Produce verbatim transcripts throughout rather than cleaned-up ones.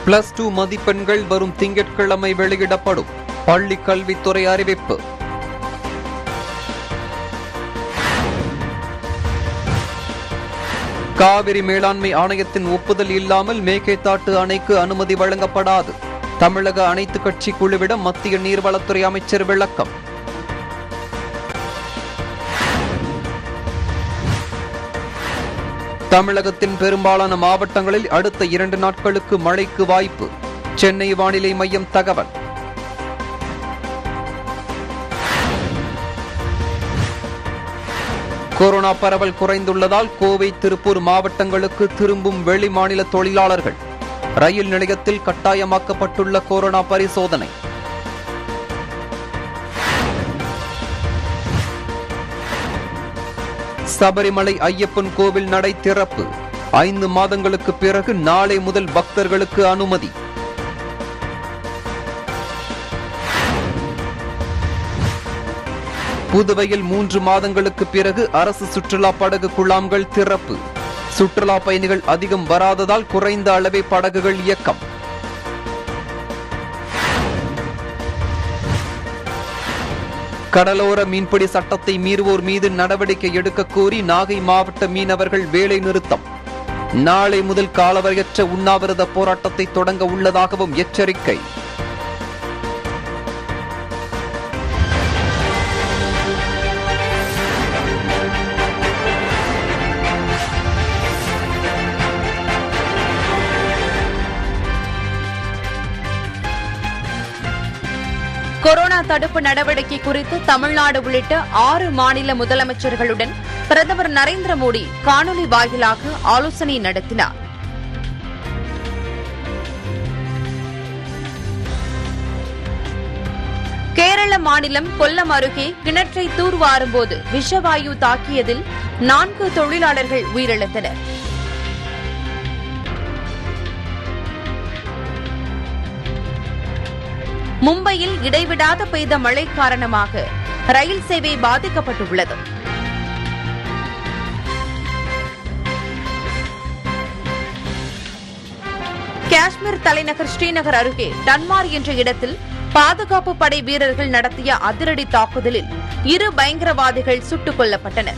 Plus two மதிப்பெண்கள் வரும் திங்கட்கிழமை வெளியிடப்படும். பள்ளி கல்வித்துறை அறிவிப்பு. காவிரி மேலாண்மை ஆணையத்தின் ஒப்புதல் இல்லாமல் மேகேதாட்டு அணைக்கு அனுமதி வழங்கப்படாது. தமிழக அனைத்து கட்சி குழுவிடம் மத்திய நீர்வளத்துறை அமைச்சர் விளக்கம். தமிழகத்தின் பெரும்பாலான மாவட்டங்களில் அடுத்த இரண்டு நாட்களுக்கு மழைக்கு வாய்ப்பு. சென்னை வானிலை மையம் தகவல். கொரோனா பரவல் குறைந்துள்ளதால் கோவை, திருப்பூர் மாவட்டங்களுக்கு திரும்பும் வெளி மாநில தொழிலாளர்கள். ரயில் நிலையத்தில் கட்டாயமாக்கப்பட்டுள்ள கொரோனா பரிசோதனை. சபரிமலை ஐயப்பன் கோவில் நடை திறப்பு. ஐந்து மாதங்களுக்கு பிறகு நாளை முதல் பக்தர்களுக்கு அனுமதி. புதுவையில் மூன்று மாதங்களுக்கு பிறகு அரசு சுற்றுலா படகு குழாம்கள் திறப்பு. சுற்றுலா பயணிகள் அதிகம் வராததால் குறைந்த அளவே படகுகள் இயக்கம். கடலோர மீன்பிடி சட்டத்தை மீறுவோர் மீது நடவடிக்கை எடுக்க கோரி நாகை மாவட்ட மீனவர்கள் வேலை நிறுத்தம். நாளை முதல் காலவரையற்ற உண்ணாவிரத போராட்டத்தை தொடங்க உள்ளதாகவும் எச்சரிக்கை. கொரோனா தடுப்பு நடவடிக்கை குறித்து தமிழ்நாடு உள்ளிட்ட ஆறு மாநில முதலமைச்சர்களுடன் பிரதமர் நரேந்திர மோடி காணொலி வாயிலாக ஆலோசனை நடத்தினார். கேரள மாநிலம் கொல்லம் அருகே கிணற்றை தூர்வாரும்போது விஷவாயு தாக்கியதில் நான்கு தொழிலாளர்கள் உயிரிழந்தனர். மும்பையில் இடைவிடாத பெய்த மழை காரணமாக ரயில் சேவை பாதிக்கப்பட்டுள்ளது. காஷ்மீர் தலைநகர் ஸ்ரீநகர் அருகே டன்மார் என்ற இடத்தில் பாதுகாப்பு படை வீரர்கள் நடத்திய அதிரடி தாக்குதலில் இரு பயங்கரவாதிகள் சுட்டுக் கொல்லப்பட்டனர்.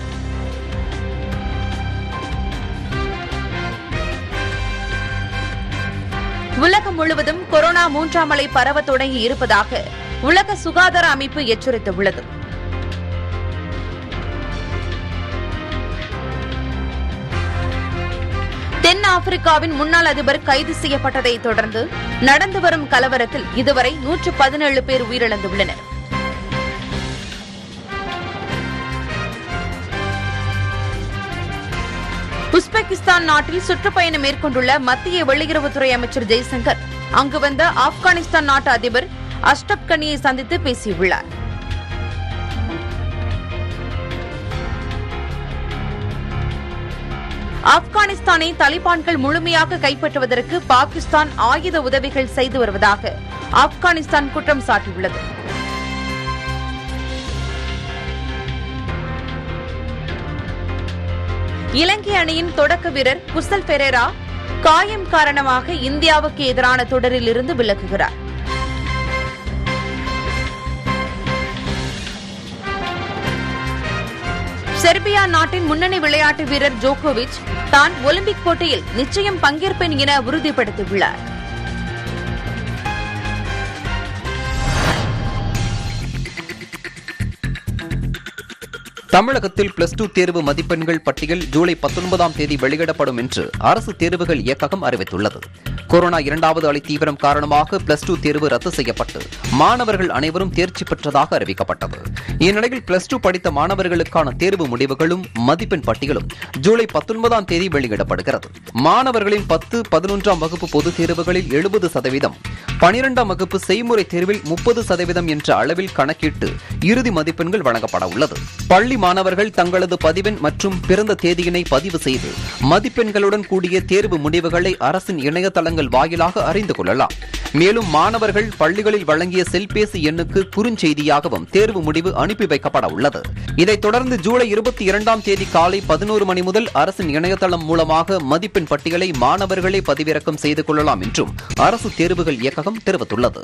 உலகம் முழுவதும் கொரோனா மூன்றாம் அலை பரவ தொடங்கி இருப்பதாக உலக சுகாதார அமைப்பு எச்சரித்துள்ளது. தென் ஆப்பிரிக்காவின் முன்னாள் அதிபர் கைது செய்யப்பட்டதை தொடர்ந்து நடந்து வரும் கலவரத்தில் இதுவரை நூற்று பதினேழு பேர் உயிரிழந்துள்ளனர். உஸ்பெகிஸ்தான் நாட்டில் சுற்றுப்பயணம் மேற்கொண்டுள்ள மத்திய வெளியுறவுத்துறை அமைச்சர் ஜெய்சங்கர் அங்கு வந்த ஆப்கானிஸ்தான் நாட்டு அதிபர் அஷ்ரப் கனியை சந்தித்து பேசியுள்ளார். ஆப்கானிஸ்தானை தலிபான்கள் முழுமையாக கைப்பற்றுவதற்கு பாகிஸ்தான் ஆயுத உதவிகள் செய்து வருவதாக ஆப்கானிஸ்தான் குற்றம் சாட்டியுள்ளது. இலங்கை அணியின் தொடக்க வீரர் குசல் பெரேரா காயம் காரணமாக இந்தியாவுக்கு எதிரான தொடரில் இருந்து விலகுகிறார். செர்பியா நாட்டின் முன்னணி விளையாட்டு வீரர் ஜோகோவிச் தான் ஒலிம்பிக் போட்டியில் நிச்சயம் பங்கேற்பேன் என உறுதிப்படுத்தியுள்ளார். தமிழகத்தில் பிளஸ் டூ தேர்வு மதிப்பெண்கள் பட்டியல் ஜூலை பத்தொன்பதாம் தேதி வெளியிடப்படும் என்று அரசு தேர்வுகள் இயக்ககம் அறிவித்துள்ளது. கொரோனா இரண்டாவது அலை தீவிரம் காரணமாக பிளஸ் டூ தேர்வு ரத்து செய்யப்பட்டு மாணவர்கள் அனைவரும் தேர்ச்சி பெற்றதாக அறிவிக்கப்பட்டது. இந்நிலையில் பிளஸ் டூ படித்த மாணவர்களுக்கான தேர்வு முடிவுகளும் மதிப்பெண் பட்டியலும் ஜூலை பத்தொன்பதாம் தேதி வெளியிடப்படுகிறது. மாணவர்களின் பத்து பதினொன்றாம் வகுப்பு பொதுத் தேர்வுகளில் எழுபது சதவீதம், பனிரெண்டாம் வகுப்பு செய்முறை தேர்வில் முப்பது சதவீதம் என்ற அளவில் கணக்கிட்டு இறுதி மதிப்பெண்கள் வழங்கப்பட உள்ளது. பள்ளி மாணவர்கள் தங்களது பதிவெண் மற்றும் பிறந்த தேதியினை பதிவு செய்து மதிப்பெண்களுடன் கூடிய தேர்வு முடிவுகளை அரசின் இணையதளங்கள் வாயிலாக அறிந்து கொள்ளலாம். மேலும் மாணவர்கள் பள்ளிகளில் வழங்கிய செல்பேசி எண்ணுக்கு குறுஞ்செய்தியாகவும் தேர்வு முடிவு அனுப்பி வைக்கப்பட உள்ளது. இதைத் தொடர்ந்து ஜூலை இருபத்தி இரண்டாம் தேதி காலை பதினோரு மணி முதல் அரசின் இணையதளம் மூலமாக மதிப்பெண் பட்டியலை மாணவர்களே பதிவிறக்கம் செய்து கொள்ளலாம் என்றும் அரசு தேர்வுகள் இயக்ககம் தெரிவித்துள்ளது.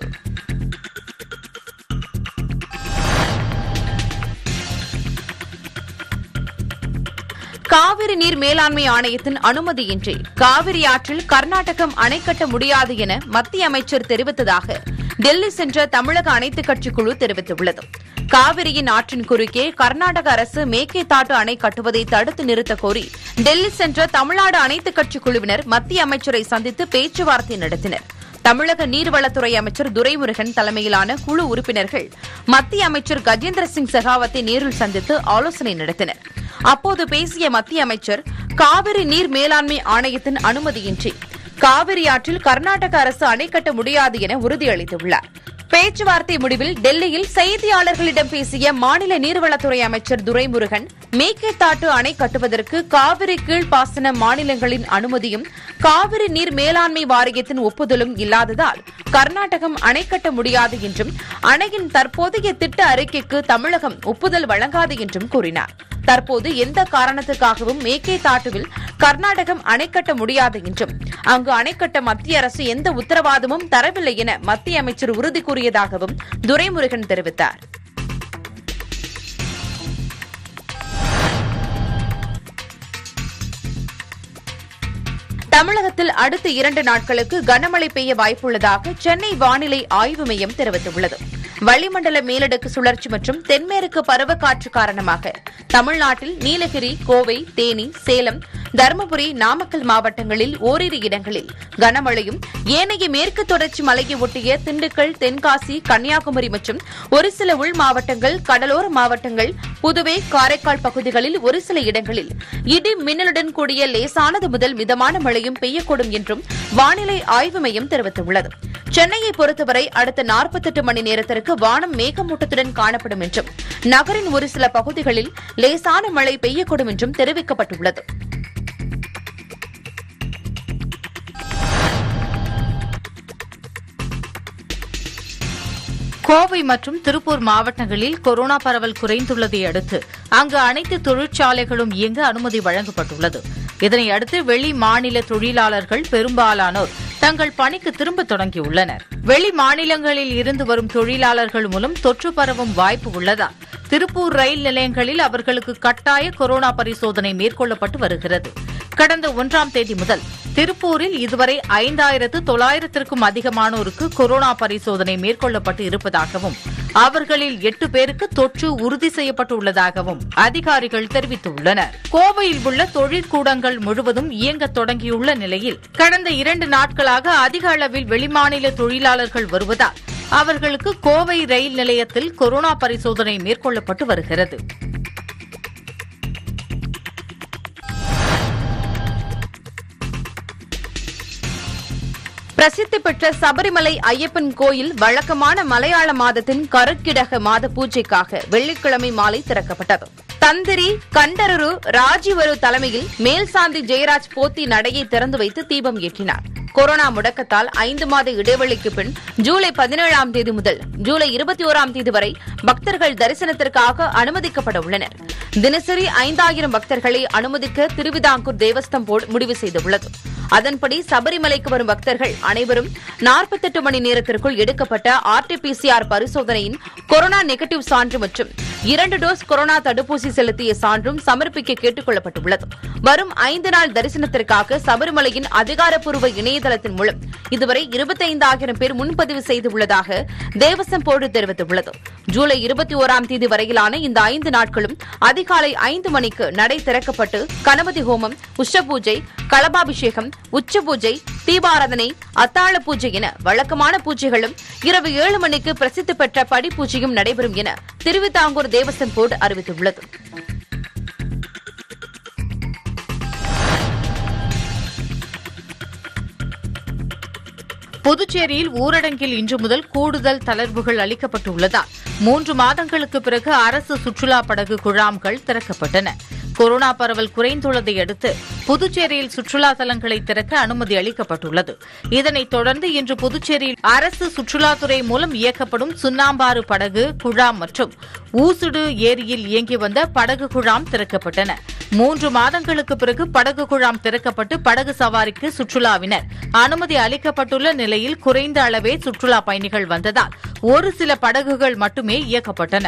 காவிரி நீர் மேலாண்மை ஆணையத்தின் அனுமதியின்றி காவிரி ஆற்றில் கர்நாடகம் அணை கட்ட முடியாது என மத்திய அமைச்சர் தெரிவித்ததாக டெல்லி சென்ற தமிழக அனைத்துக் கட்சி குழு தெரிவித்துள்ளது. காவிரியின் ஆற்றின் குறுக்கே கர்நாடக அரசு மேகேதாட்டு அணை கட்டுவதை தடுத்து நிறுத்த கோரி டெல்லி சென்ற தமிழ்நாடு அனைத்துக் கட்சி குழுவினர் மத்திய அமைச்சரை சந்தித்து பேச்சுவார்த்தை நடத்தினர். தமிழக நீர்வளத்துறை அமைச்சர் துரைமுருகன் தலைமையிலான குழு உறுப்பினர்கள் மத்திய அமைச்சர் கஜேந்திர சிங் செகாவத்தை நேரில் சந்தித்து ஆலோசனை நடத்தினர். அப்போது பேசிய மத்திய அமைச்சர் காவிரி நீர் மேலாண்மை ஆணையத்தின் அனுமதியின்றி காவிரி ஆற்றில் கர்நாடக அரசு அணை கட்ட முடியாது என உறுதியளித்துள்ளார். பேச்சுவார்த்தை முடிவில் டெல்லியில் செய்தியாளர்களிடம் பேசிய மாநில நீர்வளத்துறை அமைச்சர் துரைமுருகன் மேகேதாட்டு அணை கட்டுவதற்கு காவிரி கீழ்ப்பாசன மாநிலங்களின் அனுமதியும் காவிரி நீர் மேலாண்மை வாரியத்தின் ஒப்புதலும் இல்லாததால் கர்நாடகம் அணை கட்ட முடியாது என்றும் அணையின் தற்போதைய திட்ட அறிக்கைக்கு தமிழகம் ஒப்புதல் வழங்காது என்றும் கூறினார். தற்போது எந்த காரணத்துக்காகவும் மேகேதாட்டுவில் கர்நாடகம் அணை கட்ட முடியாது என்றும் அங்கு அணை கட்ட மத்திய அரசு எந்த உத்தரவாதமும் தரவில்லை என மத்திய அமைச்சர் உறுதி கூறியதாகவும் துரைமுருகன் தெரிவித்தார். தமிழகத்தில் அடுத்த இரண்டு நாட்களுக்கு கனமழை பெய்ய வாய்ப்புள்ளதாக சென்னை வானிலை ஆய்வு மையம் தெரிவித்துள்ளது. வளிமண்டல மேலடுக்கு சுழற்சி மற்றும் தென்மேற்கு பருவக்காற்று காரணமாக தமிழ்நாட்டில் நீலகிரி, கோவை, தேனி, சேலம், தருமபுரி, நாமக்கல் மாவட்டங்களில் ஓரிரு இடங்களில் கனமழையும், ஏனைய மேற்கு தொடர்ச்சி மலையை ஒட்டிய திண்டுக்கல், தென்காசி, கன்னியாகுமரி மற்றும் ஒரு சில உள் மாவட்டங்கள், கடலோர மாவட்டங்கள், புதுவை, காரைக்கால் பகுதிகளில் ஒரு சில இடங்களில் இடி மின்னலுடன் கூடிய லேசானது முதல் மிதமான மழையும் பெய்யக்கூடும் என்றும் வானிலை ஆய்வு மையம் தெரிவித்துள்ளது. சென்னையை பொறுத்தவரை அடுத்த நாற்பத்தெட்டு மணி நேரத்திற்கு வானம் மேகமூட்டத்துடன் காணப்படும் என்றும் நகரின் ஒரு சில பகுதிகளில் லேசான மழை பெய்யக்கூடும் என்றும் தெரிவிக்கப்பட்டுள்ளது. கோவை மற்றும் திருப்பூர் மாவட்டங்களில் கொரோனா பரவல் குறைந்துள்ளதை அடுத்து அங்கு அனைத்து தொழிற்சாலைகளும் இயங்க அனுமதி வழங்கப்பட்டுள்ளது. இதனையடுத்து வெளி மாநில தொழிலாளர்கள் பெரும்பாலானோர் தங்கள் பணிக்கு திரும்ப தொடங்கியுள்ளனர். வெளி மாநிலங்களில் இருந்து வரும் தொழிலாளர்கள் மூலம் தொற்று பரவும் வாய்ப்பு உள்ளதால் திருப்பூர் ரயில் நிலையங்களில் அவர்களுக்கு கட்டாய கொரோனா பரிசோதனை மேற்கொள்ளப்பட்டு வருகிறது. கடந்த ஒன்றாம் தேதி முதல் திருப்பூரில் இதுவரை ஐந்தாயிரத்து தொள்ளாயிரத்திற்கும் அதிகமானோருக்கு கொரோனா பரிசோதனை மேற்கொள்ளப்பட்டு இருப்பதாகவும் அவர்களில் எட்டு பேருக்கு தொற்று உறுதி செய்யப்பட்டுள்ளதாகவும் அதிகாரிகள் தெரிவித்துள்ளனர். கோவையில் உள்ள தொழிற்கூடங்கள் முழுவதும் இயங்க தொடங்கியுள்ள நிலையில் கடந்த இரண்டு நாட்களாக அதிக அளவில் வெளிமாநில தொழிலாளர்கள் வருவதால் அவர்களுக்கு கோவை ரயில் நிலையத்தில் கொரோனா பரிசோதனை மேற்கொள்ளப்பட்டு வருகிறது. பிரசித்தி பெற்ற சபரிமலை ஐயப்பன் கோயில் வழக்கமான மலையாள மாதத்தின் கருக்கிடக மாத பூஜைக்காக வெள்ளிக்கிழமை மாலை திறக்கப்பட்டது. தந்திரி கண்டரரு ராஜீவரு தலைமையில் மேல்சாந்தி ஜெயராஜ் போத்தி நடையை திறந்து வைத்து தீபம் ஏற்றினார். கொரோனா முடக்கத்தால் ஐந்து மாத இடைவெளிக்கு பின் ஜூலை பதினேழாம் தேதி முதல் ஜூலை இருபத்தி ஓராம் தேதி வரை பக்தர்கள் தரிசனத்திற்காக அனுமதிக்கப்பட உள்ளனர். தினசரி ஐந்தாயிரம் பக்தர்களை அனுமதிக்க திருவிதாங்கூர் தேவஸ்வம் போர்டு முடிவு செய்துள்ளது. அதன்படி சபரிமலைக்கு வரும் பக்தர்கள் அனைவரும் நாற்பத்தெட்டு மணி நேரத்திற்குள் எடுக்கப்பட்ட R T P C R பரிசோதனையின் கொரோனா நெகட்டிவ் சான்று மற்றும் இரண்டு டோஸ் கொரோனா தடுப்பூசி செலுத்திய சான்றும் சமர்ப்பிக்க கேட்டுக் கொள்ளப்பட்டுள்ளது. வரும் ஐந்து நாள் தரிசனத்திற்காக சபரிமலையின் அதிகாரப்பூர்வ இணையதளத்தின் மூலம் இதுவரை இருபத்தைந்தாயிரம் பேர் முன்பதிவு செய்துள்ளதாக தேவஸ்வம் போர்டு தெரிவித்துள்ளது. ஜூலை இருபத்தி ஓராம் தேதி வரையிலான இந்த ஐந்து நாட்களும் அதிகாலை ஐந்து மணிக்கு நடை திறக்கப்பட்டு கணபதி ஹோமம், உஷ பூஜை, களபாபிஷேகம், உச்ச பூஜை, தீபாராதனை, அத்தாள பூஜை என வழக்கமான பூஜைகளும் இரவு ஏழு மணிக்கு பிரசித்தி பெற்ற படி பூஜையும் நடைபெறும் என திருவிதாங்கூர் தேவஸ்வம் போர்டு அறிவித்துள்ளது. புதுச்சேரியில் ஊரடங்கில் இன்று முதல் கூடுதல் தளர்வுகள் அளிக்கப்பட்டுள்ளதால் மூன்று மாதங்களுக்கு பிறகு அரசு சுற்றுலா படகு குழாம்கள் திறக்கப்பட்டன. கொரோனா பரவல் குறைந்துள்ளதை அடுத்து புதுச்சேரியில் சுற்றுலா தலங்களை திறக்க அனுமதி அளிக்கப்பட்டுள்ளது. இதனைத் தொடர்ந்து இன்று புதுச்சேரியில் அரசு சுற்றுலாத்துறை மூலம் இயக்கப்படும் சுண்ணாம்பாறு படகு குழாம் மற்றும் ஊசுடு ஏரியில் இயங்கி வந்த படகு குழாம் திறக்கப்பட்டன. மூன்று மாதங்களுக்கு பிறகு படகு குழாம் திறக்கப்பட்டு படகு சவாரிக்கு சுற்றுலாவினர் அனுமதி அளிக்கப்பட்டுள்ள நிலையில் குறைந்த அளவே சுற்றுலா பயணிகள் வந்ததால் ஒரு சில படகுகள் மட்டுமே இயக்கப்பட்டன.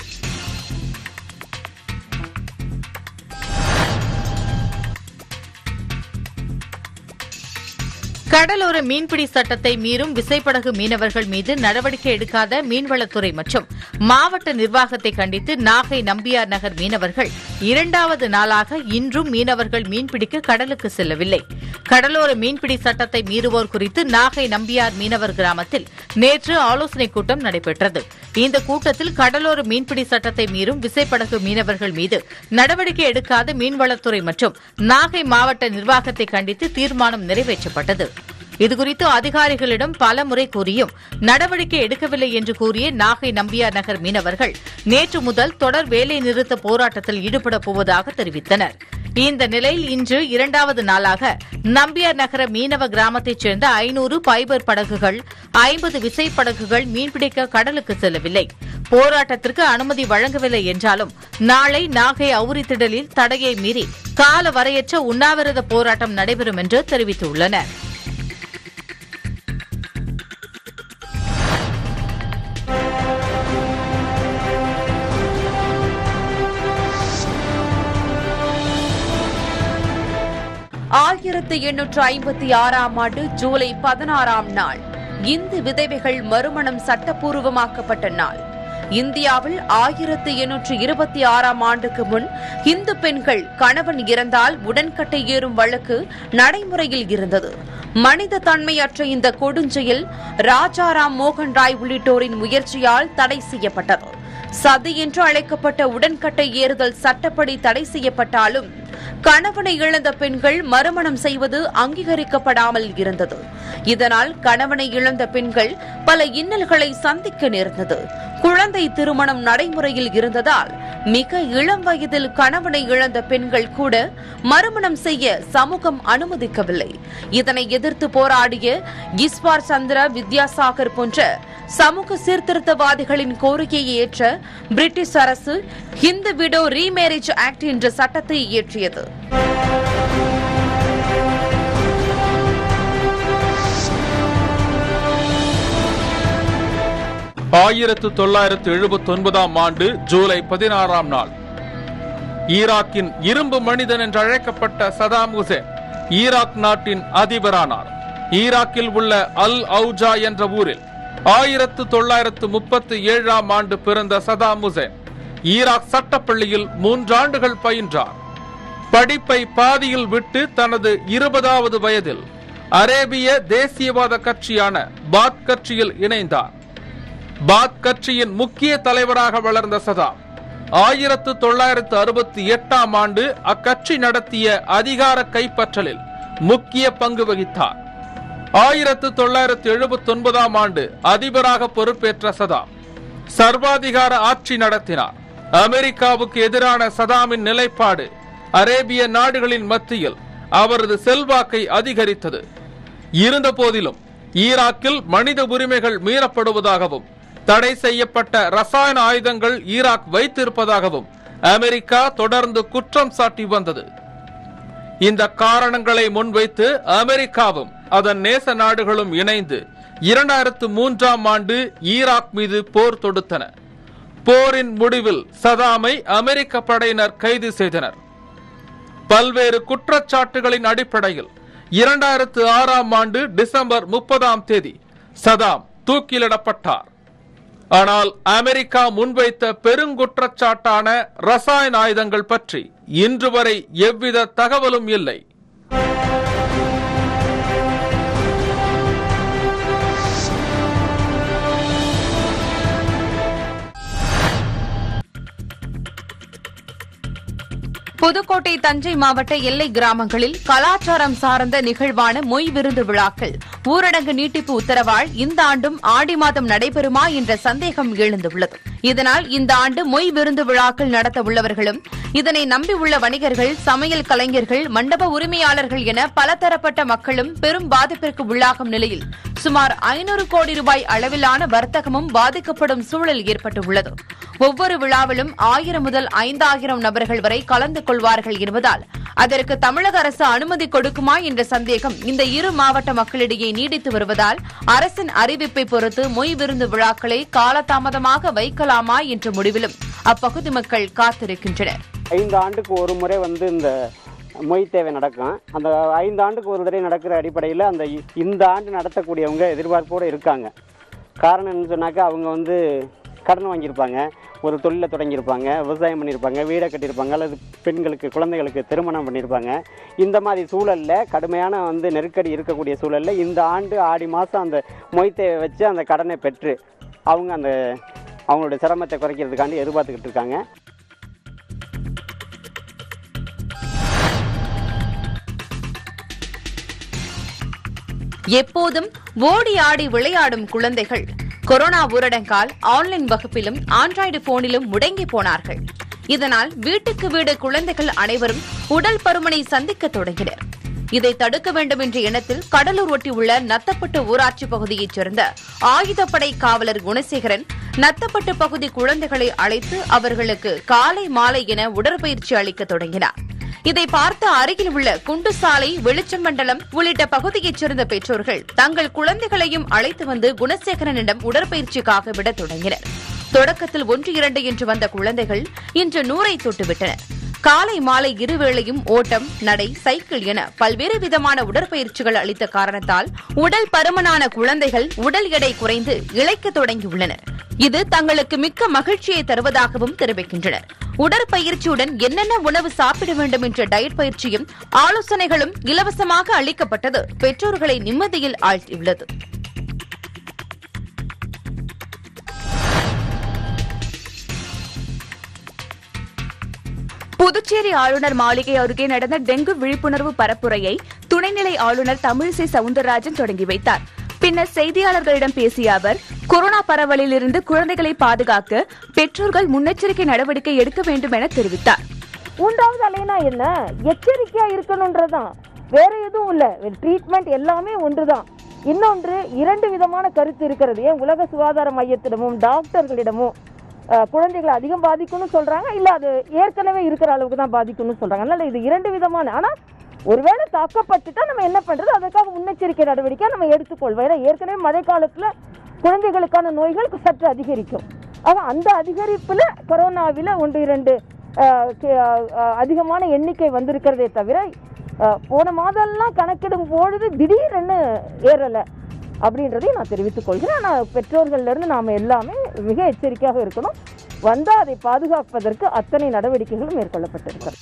கடலோர மீன்பிடி சட்டத்தை மீறும் விசைப்படகு மீனவர்கள் மீது நடவடிக்கை எடுக்காத மீன்வளத்துறை மற்றும் மாவட்ட நிர்வாகத்தை கண்டித்து நாகை நம்பியார் நகர் மீனவர்கள் இரண்டாவது நாளாக இன்றும் மீனவர்கள் மீன்பிடிக்க கடலுக்கு செல்லவில்லை. கடலோர மீன்பிடி சட்டத்தை மீறுவோர் குறித்து நாகை நம்பியார் மீனவர் கிராமத்தில் நேற்று ஆலோசனைக் கூட்டம் நடைபெற்றது. இந்த கூட்டத்தில் கடலோர மீன்பிடி சட்டத்தை மீறும் விசைப்படகு மீனவர்கள் மீது நடவடிக்கை எடுக்காத மீன்வளத்துறை மற்றும் நாகை மாவட்ட நிர்வாகத்தை கண்டித்து தீர்மானம் நிறைவேற்றப்பட்டது. இதுகுறித்து அதிகாரிகளிடம் பலமுறை கூறியும் நடவடிக்கை எடுக்கவில்லை என்று கூறிய நாகை நம்பியார் நகர் மீனவர்கள் நேற்று முதல் தொடர் வேலை நிறுத்த போராட்டத்தில் ஈடுபடப் போவதாக தெரிவித்தனர். இந்த நிலையில் இன்று இரண்டாவது நாளாக நம்பியார் நகர மீனவ கிராமத்தைச் சேர்ந்த ஐநூறு பைபர் படகுகள் ஐம்பது விசைப்படகுகள் மீன்பிடிக்க கடலுக்கு செல்லவில்லை. போராட்டத்திற்கு அனுமதி வழங்கவில்லை என்றாலும் நாளை நாகை அவுரித்திடலில் தடையை மீறி கால வரையற்ற உண்ணாவிரத போராட்டம் நடைபெறும் என்று தெரிவித்துள்ளனர். ஆயிரத்து எண்ணூற்று ஐம்பத்தி ஆறாம் ஆண்டு ஜூலை பதினாறாம் நாள் இந்து விதவைகள் மறுமணம் சட்டப்பூர்வமாக்கப்பட்ட நாள். இந்தியாவில் ஆயிரத்து எண்ணூற்று இருபத்தி ஆறாம் ஆண்டுக்கு முன் இந்து பெண்கள் கணவன் இறந்தால் உடன்கட்டை ஏறும் வழக்கு நடைமுறையில் இருந்தது. மனித தன்மையற்ற இந்த கொடுஞ்செயல் ராஜாராம் மோகன் ராய் உள்ளிட்டோரின் முயற்சியால் தடை செய்யப்பட்டது. சதி என்று அழைக்கப்பட்ட உடன்கட்டை ஏறுதல் சட்டப்படி தடை செய்யப்பட்டாலும் கணவனை இழந்த பெண்கள் மறுமணம் செய்வது அங்கீகரிக்கப்படாமல் இருந்தது. இதனால் கணவனை இழந்த பெண்கள் பல இன்னல்களை சந்திக்க நேர்ந்தது. குழந்தை திருமணம் நடைமுறையில் இருந்ததால் மிக இளம் வயதில் கணவனை இழந்த பெண்கள் கூட மறுமணம் செய்ய சமூகம் அனுமதிக்கவில்லை. இதனை எதிர்த்து போராடிய ஈஸ்வர் சந்திர வித்யாசாகர் போன்ற சமூக சீர்திருத்தவாதிகளின் கோரிக்கையை ஏற்ற பிரிட்டிஷ் அரசு ஹிந்து விடோ ரீமேரேஜ் ஆக்ட் என்ற சட்டத்தை இயற்றியது. ஆயிரத்து தொள்ளாயிரத்து எழுபத்தி ஒன்பதாம் ஆண்டு ஜூலை பதினாறாம் நாள் ஈராக்கின் இரும்பு மனிதன் என்று அழைக்கப்பட்ட சதாம் ஹுசேன் ஈராக் நாட்டின் அதிபரானார். ஈராக்கில் உள்ள அல் அவுஜா என்ற ஊரில் ஆயிரத்து தொள்ளாயிரத்து முப்பத்தி ஏழாம் ஆண்டு பிறந்த சதாம் ஹுசேன் ஈராக் சட்டப்பள்ளியில் மூன்றாண்டுகள் பயின்றார். படிப்பை பாதியில் விட்டு தனது இருபதாவது வயதில் அரேபிய தேசியவாத கட்சியான பாத் கட்சியில் இணைந்தார். பாத் கட்சியின் முக்கிய தலைவராக வளர்ந்த சதாம் ஆயிரத்து தொள்ளாயிரத்து அறுபத்தி எட்டாம் ஆண்டு அக்கட்சி நடத்திய அதிகார கைப்பற்றலில் முக்கிய பங்கு வகித்தார். ஆயிரத்து தொள்ளாயிரத்து எழுபத்தி ஒன்பதாம் ஆண்டு அதிபராக பொறுப்பேற்ற சதாம் சர்வாதிகார ஆட்சி நடத்தினார். அமெரிக்காவுக்கு எதிரான சதாமின் நிலைப்பாடு அரேபிய நாடுகளின் மத்தியில் அவரது செல்வாக்கை அதிகரித்தது. இருந்த போதிலும் ஈராக்கில் மனித உரிமைகள் மீறப்படுவதாகவும் தடை செய்யப்பட்ட ரசாயன ஆயுதங்கள் ஈராக் வைத்திருப்பதாகவும் அமெரிக்கா தொடர்ந்து குற்றம் சாட்டி வந்தது. இந்த காரணங்களை முன்வைத்து அமெரிக்காவும் அதன் நேச நாடுகளும் இணைந்து இரண்டாயிரத்து மூன்றாம் ஆண்டு ஈராக் மீது போர் தொடுத்தன. போரின் முடிவில் சதாமை அமெரிக்க படையினர் கைது செய்தனர். பல்வேறு குற்றச்சாட்டுகளின் அடிப்படையில் இரண்டாயிரத்து ஆறாம் ஆண்டு டிசம்பர் முப்பதாம் தேதி சதாம் தூக்கிலிடப்பட்டார். ஆனால் அமெரிக்கா முன்வைத்த பெருங்குற்றச்சாட்டான ரசாயன ஆயுதங்கள் பற்றி இன்று வரை எவ்வித தகவலும் இல்லை. புதுக்கோட்டை தஞ்சை மாவட்ட எல்லை கிராமங்களில் கலாச்சாரம் சார்ந்த நிகழ்வான மொய் விருந்து விழாக்கள் ஊரடங்கு நீட்டிப்பு உத்தரவால் இந்த ஆண்டும் ஆடி மாதம் நடைபெறுமா என்ற சந்தேகம் எழுந்துள்ளது. இதனால் இந்த ஆண்டு மொய் விருந்து விழாக்கள் நடத்த உள்ளவர்களும் இதனை நம்பியுள்ள வணிகர்கள், சமையல் கலைஞர்கள், மண்டப உரிமையாளர்கள் என பலதரப்பட்ட மக்களும் பெரும் பாதிப்பிற்கு உள்ளாகும் நிலையில் சுமார் ஐநூறு கோடி ரூபாய் அளவிலான வர்த்தகமும் பாதிக்கப்படும் சூழல் ஏற்பட்டுள்ளது. ஒவ்வொரு விழாவிலும் ஆயிரம் முதல் ஐந்தாயிரம் நபர்கள் வரை கலந்து கொள்வார்கள் என்பதால் அதற்கு தமிழக அரசு அனுமதி கொடுக்குமா என்ற சந்தேகம் இந்த இரு மாவட்ட மக்களிடையே நீடித்து வருவதால் அரசின் அறிவிப்பை பொறுத்து மொய் விருந்து விழாக்களை காலதாமதமாக வைக்கலாமா என்ற முடிவிலும் அப்பகுதி மக்கள் காத்திருக்கின்றனர். ஐந்து ஆண்டுக்கு ஒரு முறை வந்து இந்த மொய் தேவை நடக்கும். அந்த ஐந்து ஆண்டுக்கு ஒரு தடவை நடக்கிற அடிப்படையில் அந்த இந்த ஆண்டு நடத்தக்கூடியவங்க எதிர்பார்ப்போடு இருக்காங்க. காரணம் என்னன்னு சொன்னாக்கா, அவங்க வந்து கடன் வாங்கியிருப்பாங்க, ஒரு தொழிலை தொடங்கியிருப்பாங்க, விவசாயம் பண்ணியிருப்பாங்க, வீடை கட்டியிருப்பாங்க, அல்லது பெண்களுக்கு குழந்தைகளுக்கு திருமணம் பண்ணியிருப்பாங்க. இந்த மாதிரி சூழலில் கடுமையான வந்து நெருக்கடி இருக்கக்கூடிய சூழலில் இந்த ஆண்டு ஆடி மாதம் அந்த மொய் தேவை வச்சு அந்த கடனை பெற்று அவங்க அந்த அவங்களுடைய சிரமத்தை குறைக்கிறதுக்காண்டி எதிர்பார்த்துக்கிட்டு இருக்காங்க. எப்போதும் ஓடி ஆடி விளையாடும் குழந்தைகள் கொரோனா ஊரடங்கால் ஆன்லைன் வகுப்பிலும் ஆண்ட்ராய்டு போனிலும் முடங்கி போனார்கள். இதனால் வீட்டுக்கு வீடு குழந்தைகள் அனைவரும் உடல் பருமனை சந்திக்க தொடங்கினர். இதை தடுக்க வேண்டும் என்ற எண்ணத்தில் கடலூர் ஒட்டியுள்ள நத்தப்பட்டு ஊராட்சி பகுதியைச் சேர்ந்த ஆயுதப்படை காவலர் குணசேகரன் நத்தப்பட்டு பகுதி குழந்தைகளை அழைத்து அவர்களுக்கு காலை மாலை என உடற்பயிற்சி அளிக்க தொடங்கினார். இதை பார்த்த அருகில் உள்ள குண்டுசாலை, வெளிச்சமண்டலம் உள்ளிட்ட பகுதியைச் சேர்ந்த பெற்றோர்கள் தங்கள் குழந்தைகளையும் அழைத்து வந்து குணசேகரனிடம் உடற்பயிற்சிக்காக விட தொடங்கினர். தொடக்கத்தில் ஒன்று இரண்டு என்று வந்த குழந்தைகள் இன்று நூறை தொட்டுவிட்டனர். காலை மாலை இருவேளையும் ஓட்டம், நடை, சைக்கிள் என பல்வேறு விதமான உடற்பயிற்சிகள் அளித்த காரணத்தால் உடல் பருமனான குழந்தைகள் உடல் எடை குறைந்து இளைக்க தொடங்கியுள்ளனர். இது தங்களுக்கு மிக்க மகிழ்ச்சியை தருவதாகவும் தெரிவிக்கின்றனர். உடற்பயிற்சியுடன் என்னென்ன உணவு சாப்பிட வேண்டும் என்ற டயட் பயிற்சியும் ஆலோசனைகளும் இலவசமாக அளிக்கப்பட்டது பெற்றோர்களை நிம்மதியில் ஆழ்த்தியுள்ளது. புதுச்சேரி ஆளுநர் மாளிகை அருகே நடந்த டெங்கு விழிப்புணர்வு பரப்புரையை துணைநிலை ஆளுநர் தமிழிசை சவுந்தரராஜன் தொடங்கி வைத்தார். பின்னர் செய்தியாளர்களிடம் பேசிய அவர், கொரோனா பரவலில் இருந்து குழந்தைகளை பாதுகாக்க பெற்றோர்கள் முன்னெச்சரிக்கை நடவடிக்கை எடுக்க வேண்டும் என தெரிவித்தார். மூன்றாவது அலைனா என்ன, எச்சரிக்கையா இருக்கணும்ன்றதான், வேற எதுவும் இல்ல. ட்ரீட்மெண்ட் எல்லாமே ஒன்றுதான். இன்னொன்று, இரண்டு விதமான கருத்து இருக்கிறது. ஏன் உலக சுகாதார மையத்திடமும் டாக்டர்களிடமும் குழந்தைகளை அதிகம் பாதிக்கும்னு சொல்றாங்க, இல்ல அது ஏற்கனவே இருக்கிற அளவுக்கு தான் பாதிக்கும்னு சொல்றாங்க. அதனால இது இரண்டு விதமான. ஆனா ஒருவேளை தாக்கப்பட்டுட்டா நம்ம என்ன பண்றது, அதற்காக முன்னெச்சரிக்கை நடவடிக்கை நம்ம எடுத்துக்கொள்வோம். ஏன்னா ஏற்கனவே மழை காலத்துல குழந்தைகளுக்கான நோய்கள் சற்று அதிகரிக்கும். ஆக அந்த அதிகரிப்புல கொரோனாவில ஒன்று இரண்டு அதிகமான எண்ணிக்கை வந்திருக்கிறதே தவிர போன மாதம்லாம் கணக்கிடும் பொழுது திடீரென்னு ஏறல அப்படின்றதையும் நான் தெரிவித்துக் கொள்கிறேன். ஆனால் பெற்றோர்கள்ல இருந்து நாம எல்லாமே மிக எச்சரிக்கையாக இருக்கணும். வந்தா அதை பாதுகாப்பதற்கு அத்தனை நடவடிக்கைகளும் மேற்கொள்ளப்பட்டிருக்கிறது.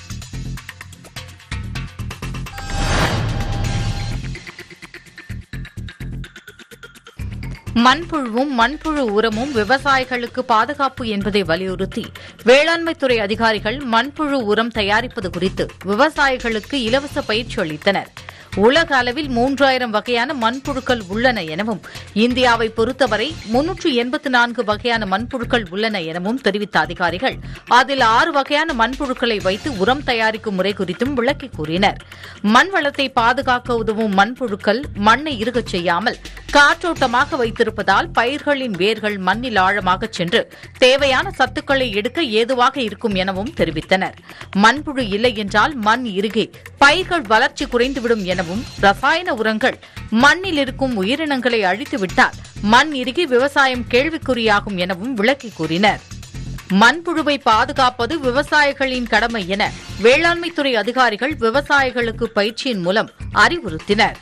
மண்புழுவும் மண்புழு உரமும் விவசாயிகளுக்கு பாதுகாப்பு என்பதை வலியுறுத்தி வேளாண்மைத்துறை அதிகாரிகள் மண்புழு உரம் தயாரிப்பது குறித்து விவசாயிகளுக்கு இலவச பயிற்சி அளித்தனர். உலக அளவில் மூன்றாயிரம் வகையான மண்புழுக்கள் உள்ளன எனவும் இந்தியாவை பொறுத்தவரை முன்னூற்று எண்பத்து நான்கு வகையான மண்புழுக்கள் உள்ளன எனவும் தெரிவித்த அதிகாரிகள் அதில் ஆறு வகையான மண்புழுக்களை வைத்து உரம் தயாரிக்கும் முறை குறித்தும் விளக்கி கூறினர். மண் வளத்தை பாதுகாக்க உதவும் மண்புழுக்கள் மண்ணை இறுகச் செய்யாமல் காற்றோட்டமாக வைத்திருப்பதால் பயிர்களின் வேர்கள் மண்ணில் ஆழமாக சென்று தேவையான சத்துக்களை எடுக்க ஏதுவாக இருக்கும் எனவும் தெரிவித்தனர். மண்புழு இல்லை என்றால் மண் இறுகி பயிர்கள் வளர்ச்சி குறைந்துவிடும் எனவும், ரசாயன உரங்கள் மண்ணில் இருக்கும் உயிரினங்களை அழித்துவிட்டால் மண் இறுகி விவசாயம் கேள்விக்குறியாகும் எனவும் விளக்கி கூறினர். மண்புழுவை பாதுகாப்பது விவசாயிகளின் கடமை என வேளாண்மைத்துறை அதிகாரிகள் விவசாயிகளுக்கு பயிற்சியின் மூலம் அறிவுறுத்தினர்.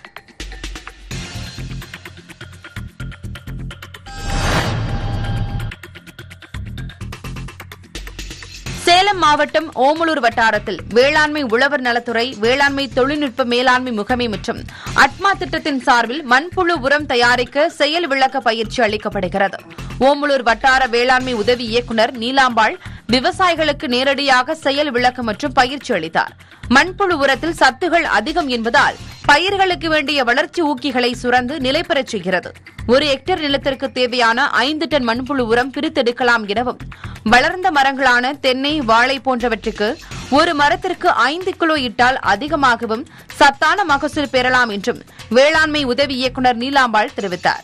சேலம் மாவட்டம் ஓமலூர் வட்டாரத்தில் வேளாண்மை உழவர் நலத்துறை, வேளாண்மை தொழில்நுட்ப மேலாண்மை முகமை மற்றும் அட்மா திட்டத்தின் சார்பில் மண்புழு உரம் தயாரிக்க செயல் விளக்க பயிற்சி அளிக்கப்படுகிறது. ஓமலூர் வட்டார வேளாண்மை உதவி இயக்குநர் நீலாம்பாள் விவசாயிகளுக்கு நேரடியாக செயல் விளக்கம் மற்றும் பயிற்சி அளித்தார். மண்புழு உரத்தில் சத்துகள் அதிகம் என்பதால் பயிர்களுக்கு வேண்டிய வளர்ச்சி ஊக்கிகளை சுரந்து நிலை பெறச் செய்கிறது. ஒரு ஹெக்டேர் நிலத்திற்கு தேவையான ஐந்து டன் மண்புழு உரம் பிரித்தெடுக்கலாம் எனவும், வளர்ந்த மரங்களான தென்னை, வாழை போன்றவற்றுக்கு ஒரு மரத்திற்கு ஐந்து கிலோ இட்டால் அதிகமாகவும் சத்தான மகசூல் பெறலாம் என்றும் வேளாண்மை உதவி இயக்குநர் நீலாம்பாள் தெரிவித்தார்.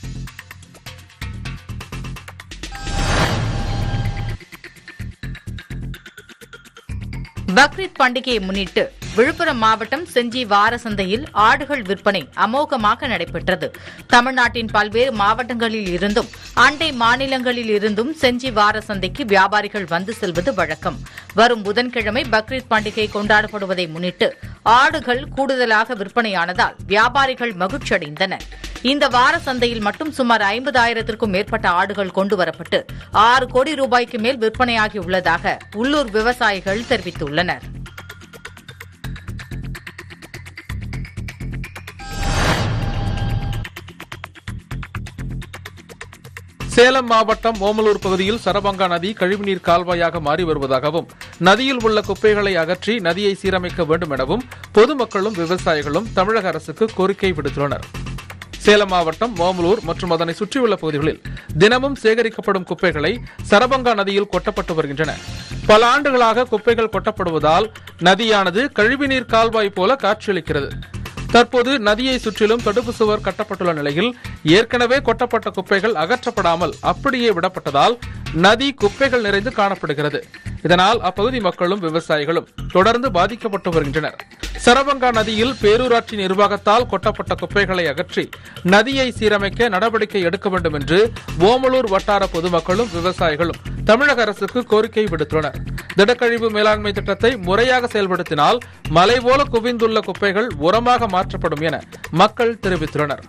பக்ரீத் பண்டிகையை முன்னிட்டு விழுப்புரம் மாவட்டம் செஞ்சி வார சந்தையில் ஆடுகள் விற்பனை அமோகமாக நடைபெற்றது. தமிழ்நாட்டின் பல்வேறு மாவட்டங்களில் இருந்தும் அண்டை மாநிலங்களில் இருந்தும் செஞ்சி வார சந்தைக்கு வியாபாரிகள் வந்து செல்வது வழக்கம். வரும் புதன்கிழமை பக்ரீத் பண்டிகை கொண்டாடப்படுவதை முன்னிட்டு ஆடுகள் கூடுதலாக விற்பனையானதால் வியாபாரிகள் மகிழ்ச்சியடைந்தனர். இந்த வார சந்தையில் மட்டும் சுமார் ஐம்பதாயிரத்திற்கும் மேற்பட்ட ஆடுகள் கொண்டுவரப்பட்டு ஆறு கோடி ரூபாய்க்கு மேல் விற்பனையாகியுள்ளதாக உள்ளூர் விவசாயிகள் தெரிவித்துள்ளனர். சேலம் மாவட்டம் ஓமலூர் பகுதியில் சரபங்கா நதி கழிவுநீர் கால்வாயாக மாறி வருவதாகவும், நதியில் உள்ள குப்பைகளை அகற்றி நதியை சீரமைக்க வேண்டும் எனவும் பொதுமக்களும் விவசாயிகளும் தமிழக அரசுக்கு கோரிக்கை விடுத்துள்ளனர். சேலம் மாவட்டம் ஓமலூர் மற்றும் அதனை சுற்றியுள்ள பகுதிகளில் தினமும் சேகரிக்கப்படும் குப்பைகளை சரபங்கா நதியில் கொட்டப்பட்டு வருகின்றன. பல ஆண்டுகளாக குப்பைகள் கொட்டப்படுவதால் நதியானது கழிவுநீர் கால்வாய் போல காட்சியளிக்கிறது. தற்போது நதியை சுற்றிலும் தடுப்பு சுவர் கட்டப்பட்டுள்ள நிலையில் ஏற்கனவே கொட்டப்பட்ட குப்பைகள் அகற்றப்படாமல் அப்படியே விடப்பட்டதால் நதி குப்பைகள் நிறைந்து காணப்படுகிறது. இதனால் அப்பகுதி மக்களும் விவசாயிகளும் தொடர்ந்து பாதிக்கப்பட்டு வருகின்றனர். சரபங்கா நதியில் பேரூராட்சி நிர்வாகத்தால் கொட்டப்பட்ட குப்பைகளை அகற்றி நதியை சீரமைக்க நடவடிக்கை எடுக்க வேண்டும் என்று ஓமலூர் வட்டார பொதுமக்களும் விவசாயிகளும் தமிழக அரசுக்கு கோரிக்கை விடுத்துள்ளனர். திடக்கழிவு மேலாண்மை திட்டத்தை முறையாக செயல்படுத்தினால் மலை போல குவிந்துள்ள குப்பைகள் உரமாக மாற்றப்படும் என மக்கள் தெரிவித்துள்ளனர்.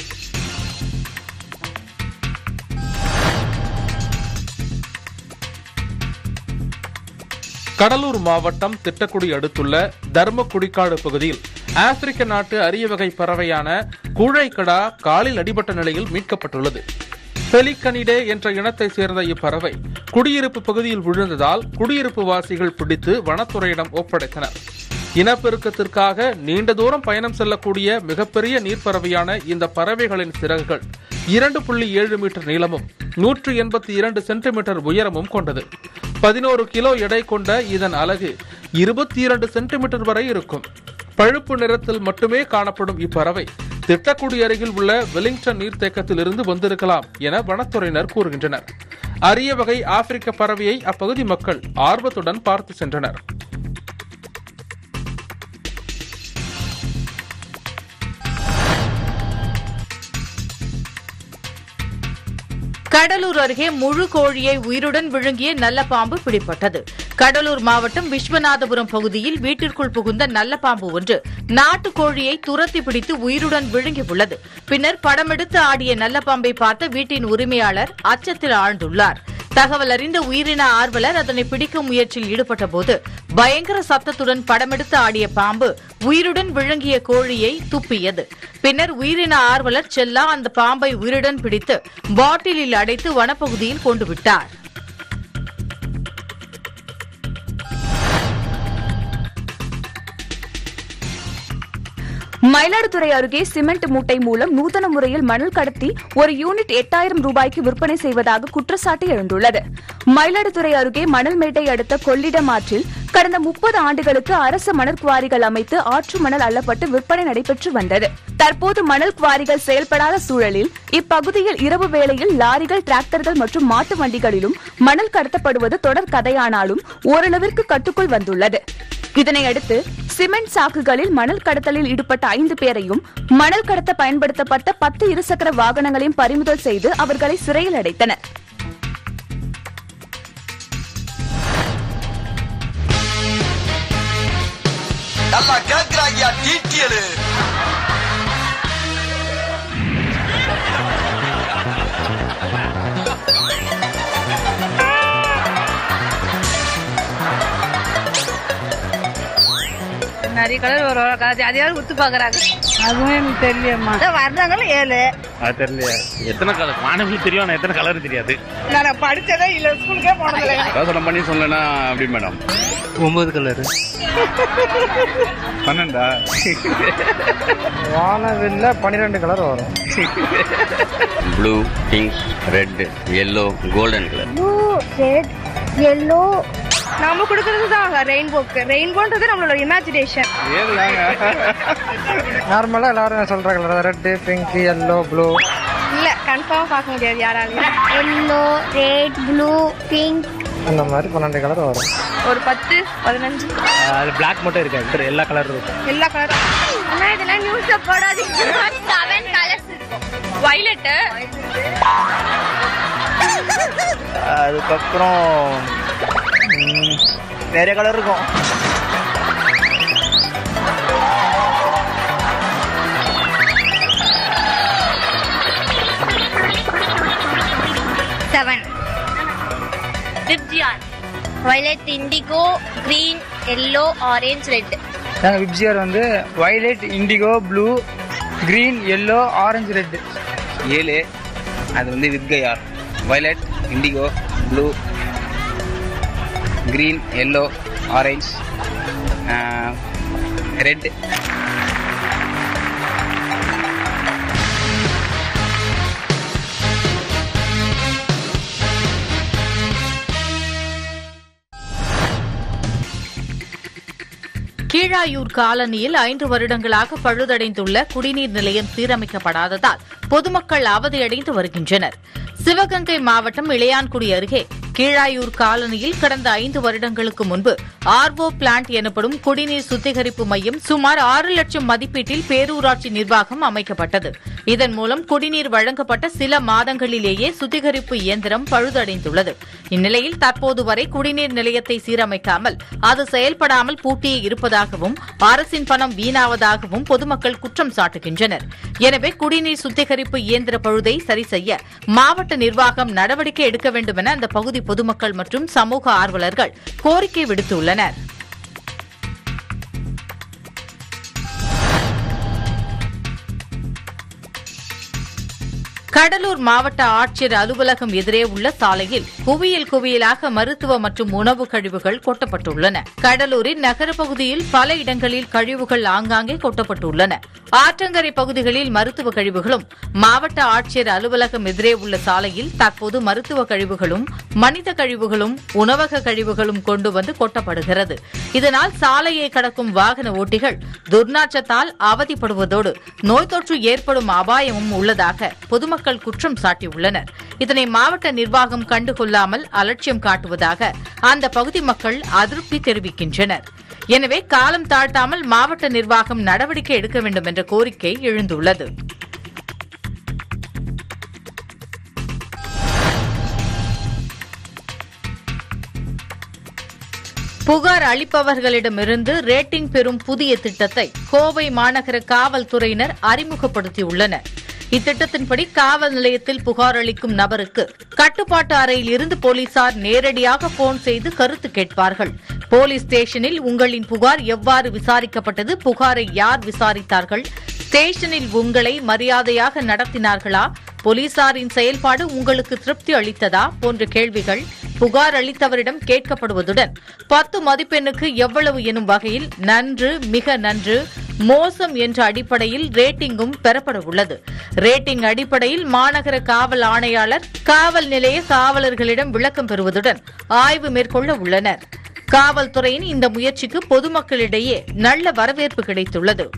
கடலூர் மாவட்டம் திட்டக்குடி அடுத்துள்ள தர்மக்குடிக்காடு பகுதியில் ஆப்பிரிக்க நாட்டு அரிய வகை பறவையான கூழைக்கடா காலில் அடிபட்ட நிலையில் மீட்கப்பட்டுள்ளது. பெலிகனிடே என்ற இனத்தை சேர்ந்த இப்பறவை குடியிருப்பு பகுதியில் விழுந்ததால் குடியிருப்பு வாசிகள் பிடித்து வனத்துறையிடம் ஒப்படைத்தனர். இனப்பெருக்கத்திற்காக நீண்ட தூரம் பயணம் செல்லக்கூடிய மிகப்பெரிய நீர்ப்பறவையான இந்த பறவைகளின் சிறகுகள் இரண்டு புள்ளி ஏழு மீட்டர் நீளமும் நூற்று எண்பத்தி இரண்டு சென்டிமீட்டர் உயரமும் கொண்டது. பதினோரு கிலோ எடை கொண்ட இதன் அலகு இருபத்தி இரண்டு சென்டிமீட்டர் வரை இருக்கும். பழுப்பு நிறத்தில் மட்டுமே காணப்படும் இப்பறவை திட்டக்குடி அருகில் உள்ள வெலிங்டன் நீர்த்தேக்கத்தில் இருந்து வந்திருக்கலாம் என வனத்துறையினர் கூறுகின்றனர். அரிய வகை ஆப்பிரிக்க பறவையை அப்பகுதி மக்கள் ஆர்வத்துடன் பார்த்து சென்றனர். கடலூர் அருகே முழு கோழியை உயிருடன் விழுங்கிய நல்ல பாம்பு பிடிபட்டது. கடலூர் மாவட்டம் விஸ்வநாதபுரம் பகுதியில் வீட்டிற்குள் புகுந்த நல்ல பாம்பு ஒன்று நாட்டு கோழியை துரத்தி பிடித்து உயிருடன் விழுங்கியுள்ளது. பின்னர் படமெடுத்து ஆடிய நல்ல பாம்பை பார்த்த வீட்டின் உரிமையாளர் அச்சத்தில் ஆழ்ந்துள்ளார். தகவல் அறிந்த உயிரின ஆர்வலர் அதனை பிடிக்கும் முயற்சியில் ஈடுபட்டபோது பயங்கர சத்தத்துடன் படமெடுத்து ஆடிய பாம்பு உயிருடன் விழுங்கிய கோழியை துப்பியது. பின்னர் உயிரின ஆர்வலர் செல்லா அந்த பாம்பை உயிருடன் பிடித்து பாட்டிலில் அடைத்து வனப்பகுதியில் கொண்டு விட்டார். மயிலாடுதுறை அருகே சிமெண்ட் மூட்டை மூலம் நூதன முறையில் மணல் கடத்தி ஒரு யூனிட் எட்டாயிரம் ரூபாய்க்கு விற்பனை செய்வதாக குற்றச்சாட்டு எழுந்துள்ளது. மயிலாடுதுறை அருகே மணல் மேட்டை அடுத்த கொள்ளிடம் ஆற்றில் கடந்த முப்பது ஆண்டுகளுக்கு அரசு மணல் குவாரிகள் அமைத்து ஆற்று மணல் அள்ளப்பட்டு விற்பனை நடைபெற்று வந்தது. தற்போது மணல் குவாரிகள் செயல்படாத சூழலில் இப்பகுதியில் இரவு வேளையில் லாரிகள், டிராக்டர்கள் மற்றும் மாட்டு வண்டிகளிலும் மணல் கடத்தப்படுவது தொடர் கதையானாலும் ஓரளவிற்கு கட்டுக்குள் வந்துள்ளது. இதனையடுத்து சிமெண்ட் சாக்குகளில் மணல் கடத்தலில் ஈடுபட்ட ஐந்து பேரையும் மணல் கடத்த பயன்படுத்தப்பட்ட பத்து இருசக்கர வாகனங்களையும் பறிமுதல் செய்து அவர்களை சிறையில் அடைத்தனர். நிறைய கலர் ஒரு அதையாவது குத்து பாக்குறாங்க. அதுவும் எனக்கு தெரியலம்மா. வர்றவங்களும் ஏழு அது தெரியலையா? எத்தனை கலர் வானவில் தெரியும், ஆனால் எத்தனை கலர் தெரியாது. நான் படிச்சதே இல்லை, ஸ்கூலுக்கே போனதில்லை. யோசனை பண்ணி சொல்லனா அப்படி மேடம். ஒன்பது கலரு. பன்னெண்டா? வானவில்ல பன்னிரெண்டு கலர் வரும். Blue, pink, red, yellow, golden colour. Blue, red, yellow. நாம கொடுக்கறது தான் ரெயின்போக்கு. ரெயின்போன்றது நம்மளோட இமேஜினேஷன். நார்மலா எல்லாரும் சொல்ற colour red, pink, yellow, blue. இல்ல கன்ஃபார்மா பார்க்க முடியாது யாராலையும். எல்லோ, ரெட், ப்ளூ, பிங்க் அந்த மாதிரி பன்னெண்டு கலர் வரும். ஒரு பத்து பதினஞ்சு. அது பிளாக் மட்டும் இருக்காது, எல்லா கலரும் இருக்கும். எல்லா கலரும். ஆனா இதெல்லாம் நியூஸ்ல போடாதீங்க. செவன் கலர்ஸ் இருக்கும். வயலட், அதுக்கப்புறம் நிறைய கலர் இருக்கும். Seven VIBGYOR, violet, indigo, green, yellow, orange, red. நாங்கள் விப்ஜிஆர் வந்து violet, indigo, blue, green, yellow, orange, red. ஏழு அது வந்து VIBGYOR. Violet, indigo, blue, green, yellow, orange, red. கீழாயூர் காலனியில் ஐந்து வருடங்களாக பழுதடைந்துள்ள குடிநீர் நிலையம் சீரமைக்கப்படாததால் பொதுமக்கள் அவதியடைந்து வருகின்றனர். சிவகங்கை மாவட்டம் இளையான்குடி அருகே கீழாயூர் காலனியில் கடந்த ஐந்து வருடங்களுக்கு முன்பு ஆர்ஓ பிளான்ட் எனப்படும் குடிநீர் சுத்திகரிப்பு மையம் சுமார் ஆறு லட்சம் மதிப்பீட்டில் பேரூராட்சி நிர்வாகம் அமைக்கப்பட்டது. இதன் மூலம் குடிநீர் வழங்கப்பட்ட சில மாதங்களிலேயே சுத்திகரிப்பு இயந்திரம் பழுதடைந்துள்ளது. இந்நிலையில் தற்போது வரை குடிநீர் நிலையத்தை சீரமைக்காமல் அது செயல்படாமல் பூட்டியே இருப்பதாகவும் அரசின் பணம் வீணாவதாகவும் பொதுமக்கள் குற்றம் சாட்டுகின்றனர். எனவே குடிநீர் சுத்திகரிப்பு இயந்திர பழுதை சரி செய்ய மாவட்ட நிர்வாகம் நடவடிக்கை எடுக்க வேண்டும் என அந்த பகுதி பொதுமக்கள் மற்றும் சமூக ஆர்வலர்கள் கோரிக்கை விடுத்துள்ளனர். கடலூர் மாவட்ட ஆட்சியர் அலுவலகம் எதிரே உள்ள சாலையில் குவியல் குவியலாக மருத்துவ மற்றும் உணவு கழிவுகள் கொட்டப்பட்டுள்ளன. கடலூரின் நகர பகுதியில் பல இடங்களில் கழிவுகள் ஆங்காங்கே கொட்டப்பட்டுள்ளன. ஆற்றங்கரை பகுதிகளில் மருத்துவ கழிவுகளும், மாவட்ட ஆட்சியர் அலுவலகம் எதிரே உள்ள சாலையில் தற்போது மருத்துவ கழிவுகளும், மனித கழிவுகளும், உணவக கழிவுகளும் கொண்டு வந்து கொட்டப்படுகிறது. இதனால் சாலையை கடக்கும் வாகன ஓட்டிகள் துர்நாற்றத்தால் அவதிப்படுவதோடு நோய் தொற்று ஏற்படும் அபாயமும் உள்ளதாக பொதுமக்கள் குற்றம் சாட்டியுள்ளனர். இதனை மாவட்ட நிர்வாகம் கண்டுகொள்ளாமல் அலட்சியம் காட்டுவதாக அந்த பகுதி மக்கள் அதிருப்தி தெரிவிக்கின்றனர். எனவே காலம் தாழ்த்தாமல் மாவட்ட நிர்வாகம் நடவடிக்கை எடுக்க வேண்டும் என்ற கோரிக்கை எழுந்துள்ளது. புகார் அளிப்பவர்களிடமிருந்து ரேட்டிங் பெறும் புதிய திட்டத்தை கோவை மாநகர காவல்துறையினர் அறிமுகப்படுத்தியுள்ளனர். இத்திட்டத்தின்படி காவல் நிலையத்தில் புகார் அளிக்கும் நபருக்கு கட்டுப்பாட்டு அறையில் இருந்து போலீசார் நேரடியாக போன் செய்து கருத்து கேட்பார்கள். போலீஸ் ஸ்டேஷனில் உங்களின் புகார் எவ்வாறு விசாரிக்கப்பட்டது, புகாரை யார் விசாரித்தார்கள், ஸ்டேஷனில் உங்களை மரியாதையாக நடத்தினார்களா, போலீசாரின் செயல்பாடு உங்களுக்கு திருப்தி அளித்ததா போன்ற கேள்விகள் புகார் அளித்தவரிடம் கேட்கப்படுவதுடன் பத்து மதிப்பெண்ணுக்கு எவ்வளவு எனும் வகையில் நன்று, மிக நன்று, மோசம் என்ற அடிப்படையில் ரேட்டிங்கும் பெறப்பட உள்ளது. ரேட்டிங் அடிப்படையில் மாநகர காவல் ஆணையாளர் காவல் நிலைய காவலர்களிடம் விளக்கம் பெறுவதுடன் ஆய்வு மேற்கொள்ள உள்ளனர். காவல்துறையின் இந்த முயற்சிக்கு பொதுமக்களிடையே நல்ல வரவேற்பு கிடைத்துள்ளது.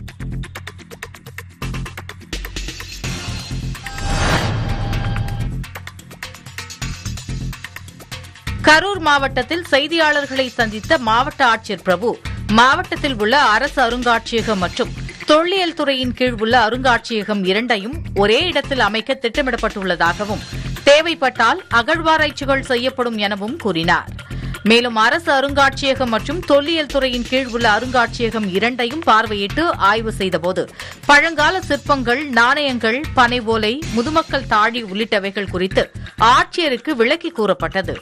கரூர் மாவட்டத்தில் செய்தியாளர்களை சந்தித்த மாவட்ட ஆட்சியர் பிரபு, மாவட்டத்தில் உள்ள அரசு அருங்காட்சியகம் மற்றும் தொல்லியல் துறையின் கீழ் உள்ள அருங்காட்சியகம் இரண்டையும் ஒரே இடத்தில் அமைக்க திட்டமிடப்பட்டுள்ளதாகவும் தேவைப்பட்டால் அகழ்வாராய்ச்சிகள் செய்யப்படும் எனவும் கூறினார். மேலும் அரசு அருங்காட்சியகம் மற்றும் தொல்லியல் துறையின் கீழ் உள்ள அருங்காட்சியகம் இரண்டையும் பார்வையிட்டு ஆய்வு செய்தபோது பழங்கால சிற்பங்கள், நாணயங்கள், பனை ஓலை, முதுமக்கள் தாழி உள்ளிட்டவைகள் குறித்து ஆட்சியருக்கு விளக்கி கூறப்பட்டது.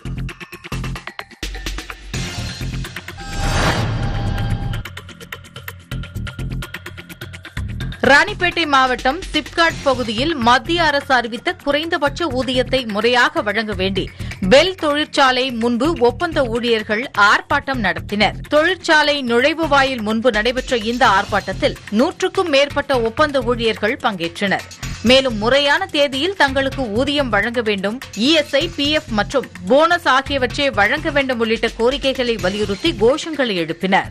ராணிப்பேட்டை மாவட்டம் சிப்காட் பகுதியில் மத்திய அரசு அறிவித்த குறைந்தபட்ச ஊதியத்தை முறையாக வழங்க வேண்டி பெல் தொழிற்சாலை முன்பு ஒப்பந்த ஊழியர்கள் ஆர்ப்பாட்டம் நடத்தினர். தொழிற்சாலை நுழைவு வாயில் முன்பு நடைபெற்ற இந்த ஆர்ப்பாட்டத்தில் நூற்றுக்கும் மேற்பட்ட ஒப்பந்த ஊழியர்கள் பங்கேற்றனர். மேலும் முறையான தேதியில் தங்களுக்கு ஊதியம் வழங்க வேண்டும், இஎஸ்ஐ, பிஎஃப் மற்றும் போனஸ் ஆகியவற்றை வழங்க வேண்டும் உள்ளிட்ட கோரிக்கைகளை வலியுறுத்தி கோஷங்களை எழுப்பினர்.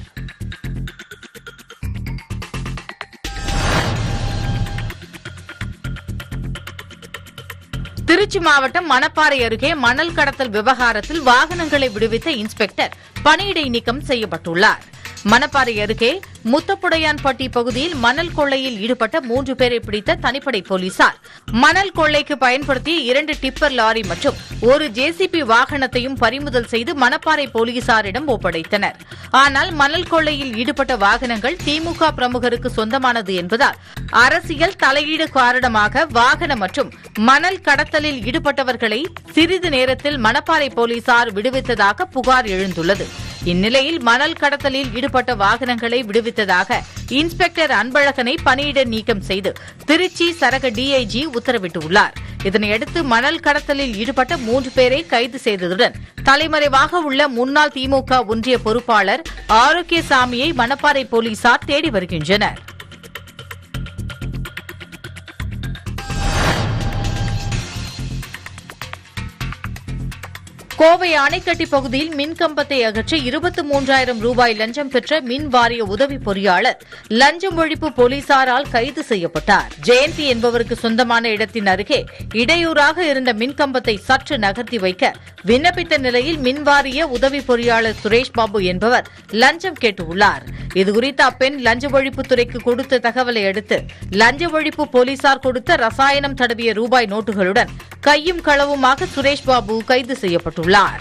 திருச்சி மாவட்டம் மணப்பாறை அருகே மணல் கடத்தல் விவகாரத்தில் வாகனங்களை விடுவித்த இன்ஸ்பெக்டர் பணியிடை நீக்கம் செய்யப்பட்டுள்ளார். மணப்பாறை அருகே முத்தப்புடையான்பட்டி பகுதியில் மணல் கொள்ளையில் ஈடுபட்ட மூன்று பேரை பிடித்த தனிப்படை போலீசார் மணல் கொள்ளைக்கு பயன்படுத்திய இரண்டு டிப்பர் லாரி மற்றும் ஒரு ஜேசிபி வாகனத்தையும் பறிமுதல் செய்து மணப்பாறை போலீசாரிடம் ஒப்படைத்தனர். ஆனால் மணல் கொள்ளையில் ஈடுபட்ட வாகனங்கள் திமுக பிரமுகருக்கு சொந்தமானது என்பதால் அரசியல் தலையீடு காரணமாக வாகன மற்றும் மணல் கடத்தலில் ஈடுபட்டவர்களை சிறிது நேரத்தில் மணப்பாறை போலீசார் விடுவித்ததாக புகார் எழுந்துள்ளது. இந்நிலையில் மணல் கடத்தலில் ஈடுபட்ட வாகனங்களை விடுவித்ததாக இன்ஸ்பெக்டர் அன்பழகனை பணியிட நீக்கம் செய்து திருச்சி சரக டிஐஜி உத்தரவிட்டுள்ளார். இதனையடுத்து மணல் கடத்தலில் ஈடுபட்ட மூன்று பேரை கைது செய்ததுடன் தலைமறைவாக உள்ள முன்னாள் திமுக ஒன்றிய பொறுப்பாளர் ஆரோக்கியசாமியை மணப்பாறை போலீசார் தேடி வருகின்றனர். கோவை அணைக்கட்டி பகுதியில் மின்கம்பத்தை அகற்றி இருபத்தி மூன்றாயிரம் ரூபாய் லஞ்சம் பெற்ற மின் வாரிய உதவி பொறியாளர் லஞ்சம் ஒழிப்பு போலீசாரால் கைது செய்யப்பட்டார். ஜெயந்தி என்பவருக்கு சொந்தமான இடத்தின் அருகே இடையூறாக இருந்த மின்கம்பத்தை சற்று நகர்த்தி வைக்க விண்ணப்பித்த நிலையில் மின்வாரிய உதவி பொறியாளர் சுரேஷ் பாபு என்பவர் லஞ்சம் கேட்டுள்ளார். இதுகுறித்து அப்பெண் லஞ்ச ஒழிப்புத்துறைக்கு கொடுத்த தகவலை அடுத்து லஞ்ச ஒழிப்பு போலீசார் கொடுத்த ரசாயனம் தடவிய ரூபாய் நோட்டுகளுடன் கையும் களவுமாக சுரேஷ் பாபு கைது செய்யப்பட்டுள்ளார்.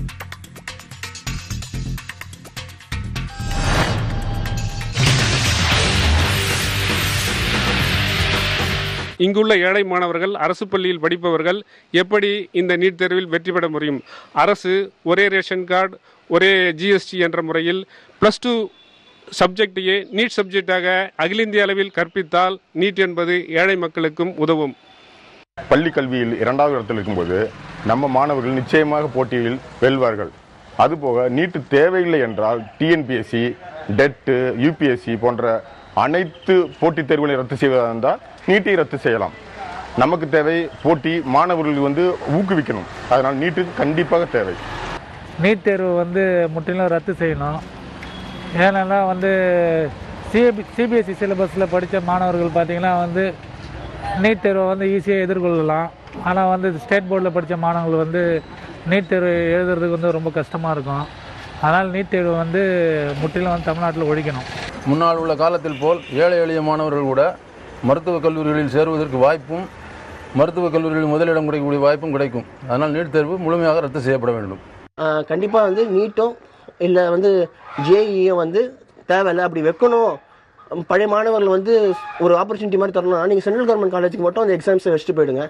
இங்குள்ள ஏழை மாணவர்கள் அரசு பள்ளியில் படிப்பவர்கள் எப்படி இந்த நீட் தேர்வில் வெற்றி பெற முடியும்? அரசு ஒரே ரேஷன் கார்டு, ஒரே ஜிஎஸ்டி என்ற முறையில் பிளஸ் டூ சப்ஜெக்டையே நீட் சப்ஜெக்டாக அகில இந்திய அளவில் கற்பித்தால் நீட் என்பது ஏழை மக்களுக்கும் உதவும். பள்ளி கல்வியில் இரண்டாவது இடத்தில் இருக்கும்போது நம்ம மாணவர்கள் நிச்சயமாக போட்டியில் வெல்வார்கள். அதுபோக நீட்டு தேவையில்லை என்றால் டிஎன்பிஎஸ்சி, டெட்டு, யூபிஎஸ்சி போன்ற அனைத்து போட்டித் தேர்வுகளை ரத்து செய்வதாக இருந்தால் நீட்டை ரத்து செய்யலாம். நமக்கு தேவை போட்டி, மாணவர்கள் வந்து ஊக்குவிக்கணும். அதனால் நீட்டு கண்டிப்பாக தேவை. நீட் தேர்வு வந்து முற்றிலும் ரத்து செய்யணும். ஏன்னா வந்து சிபி சிபிஎஸ்சி சிலபஸில் படித்த மாணவர்கள் பார்த்திங்கன்னா வந்து நீட் தேர்வை வந்து ஈஸியாக எதிர்கொள்ளலாம். ஆனால் வந்து ஸ்டேட் போர்டில் படித்த மாணவர்கள் வந்து நீட் தேர்வு எழுதுறதுக்கு வந்து ரொம்ப கஷ்டமாக இருக்கும். அதனால் நீட் தேர்வு வந்து முற்றிலும் வந்து தமிழ்நாட்டில் ஒழிக்கணும். முன்னால் உள்ள காலத்தில் போல் ஏழை எளிய மாணவர்கள் கூட மருத்துவக் கல்லூரிகளில் சேருவதற்கு வாய்ப்பும் மருத்துவக் கல்லூரிகளில் முதலிடம் கிடைக்கக்கூடிய வாய்ப்பும் கிடைக்கும். அதனால் நீட் தேர்வு முழுமையாக ரத்து செய்யப்பட வேண்டும். கண்டிப்பாக வந்து நீட்டும் இல்லை வந்து ஜேஇயும் வந்து தேவையில்லை, அப்படி வைக்கணும். பழைய மாணவர்கள் வந்து ஒரு ஆப்பர்ச்சுனிட்டி மாதிரி தரணும்னா நீங்கள் சென்ட்ரல் கவர்மெண்ட் காலேஜுக்கு மட்டும் அந்த எக்ஸாம்ஸை வச்சுட்டு போயிடுங்க.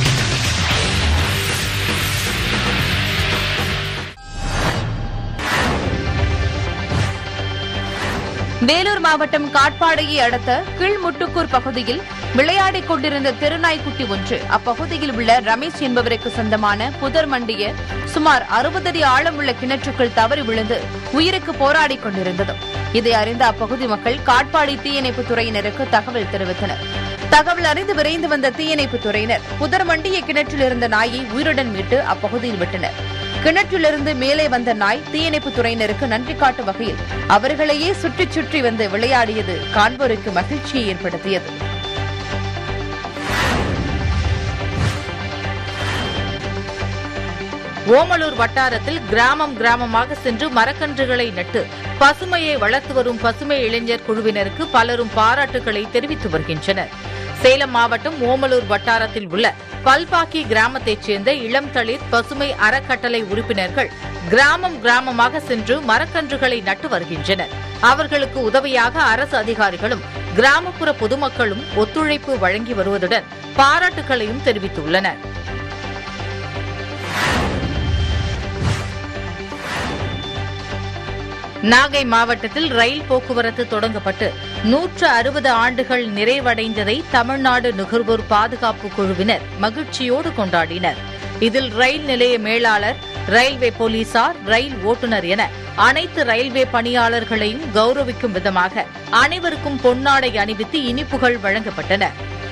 வேலூர் மாவட்டம் காட்பாடியை அடுத்த கீழ்முட்டுக்கூர் பகுதியில் விளையாடிக் கொண்டிருந்த தெருநாய்க்குட்டி ஒன்று அப்பகுதியில் உள்ள ரமேஷ் என்பவருக்கு சொந்தமான புதர் மண்டிய சுமார் அறுபது அடி ஆழமுள்ள கிணற்றுக்குள் தவறி விழுந்து உயிருக்கு போராடிக் கொண்டிருந்தது. இதை அறிந்த அப்பகுதி மக்கள் காட்பாடி தீயணைப்புத் துறையினருக்கு தகவல் தெரிவித்தனர். தகவல் அறிந்து விரைந்து வந்த தீயணைப்புத் துறையினர் புதர் மண்டிய கிணற்றில் இருந்த நாயை உயிருடன் மீட்டு அப்பகுதியில் விட்டனர். கிணற்றிலிருந்து மேலே வந்த நாய் தீயணைப்புத் துறையினருக்கு நன்றி காட்டும் வகையில் அவர்களையே சுற்றி சுற்றி வந்து விளையாடியது காண்போருக்கு மகிழ்ச்சியை ஏற்படுத்தியது. ஓமலூர் வட்டாரத்தில் கிராமம் கிராமமாக சென்று மரக்கன்றுகளை நட்டு பசுமையை வளர்த்து வரும் பசுமை இளைஞர் குழுவினருக்கு பலரும் பாராட்டுகளை தெரிவித்து வருகின்றனர். சேலம் மாவட்டம் ஓமலூர் வட்டாரத்தில் உள்ள பல்பாக்கி கிராமத்தைச் சேர்ந்த இளம் தளிர் பசுமை அறக்கட்டளை உறுப்பினர்கள் கிராமம் கிராமமாக சென்று மரக்கன்றுகளை நட்டு வருகின்றனர். அவர்களுக்கு உதவியாக அரசு அதிகாரிகளும் கிராமப்புற பொதுமக்களும் ஒத்துழைப்பு வழங்கி வருவதுடன் பாராட்டுகளையும் தெரிவித்துள்ளனர். நாகை மாவட்டத்தில் ரயில் போக்குவரத்து தொடங்கப்பட்டு நூற்று அறுபது ஆண்டுகள் நிறைவடைந்ததை தமிழ்நாடு நுகர்வோர் பாதுகாப்பு குழுவினர் மகிழ்ச்சியோடு கொண்டாடினர். இதில் ரயில் நிலைய மேலாளர், ரயில்வே போலீசார், ரயில் ஓட்டுநர் என அனைத்து ரயில்வே பணியாளர்களையும் கௌரவிக்கும் விதமாக அனைவருக்கும் பொன்னாடை அணிவித்து இனிப்புகள் வழங்கப்பட்டன.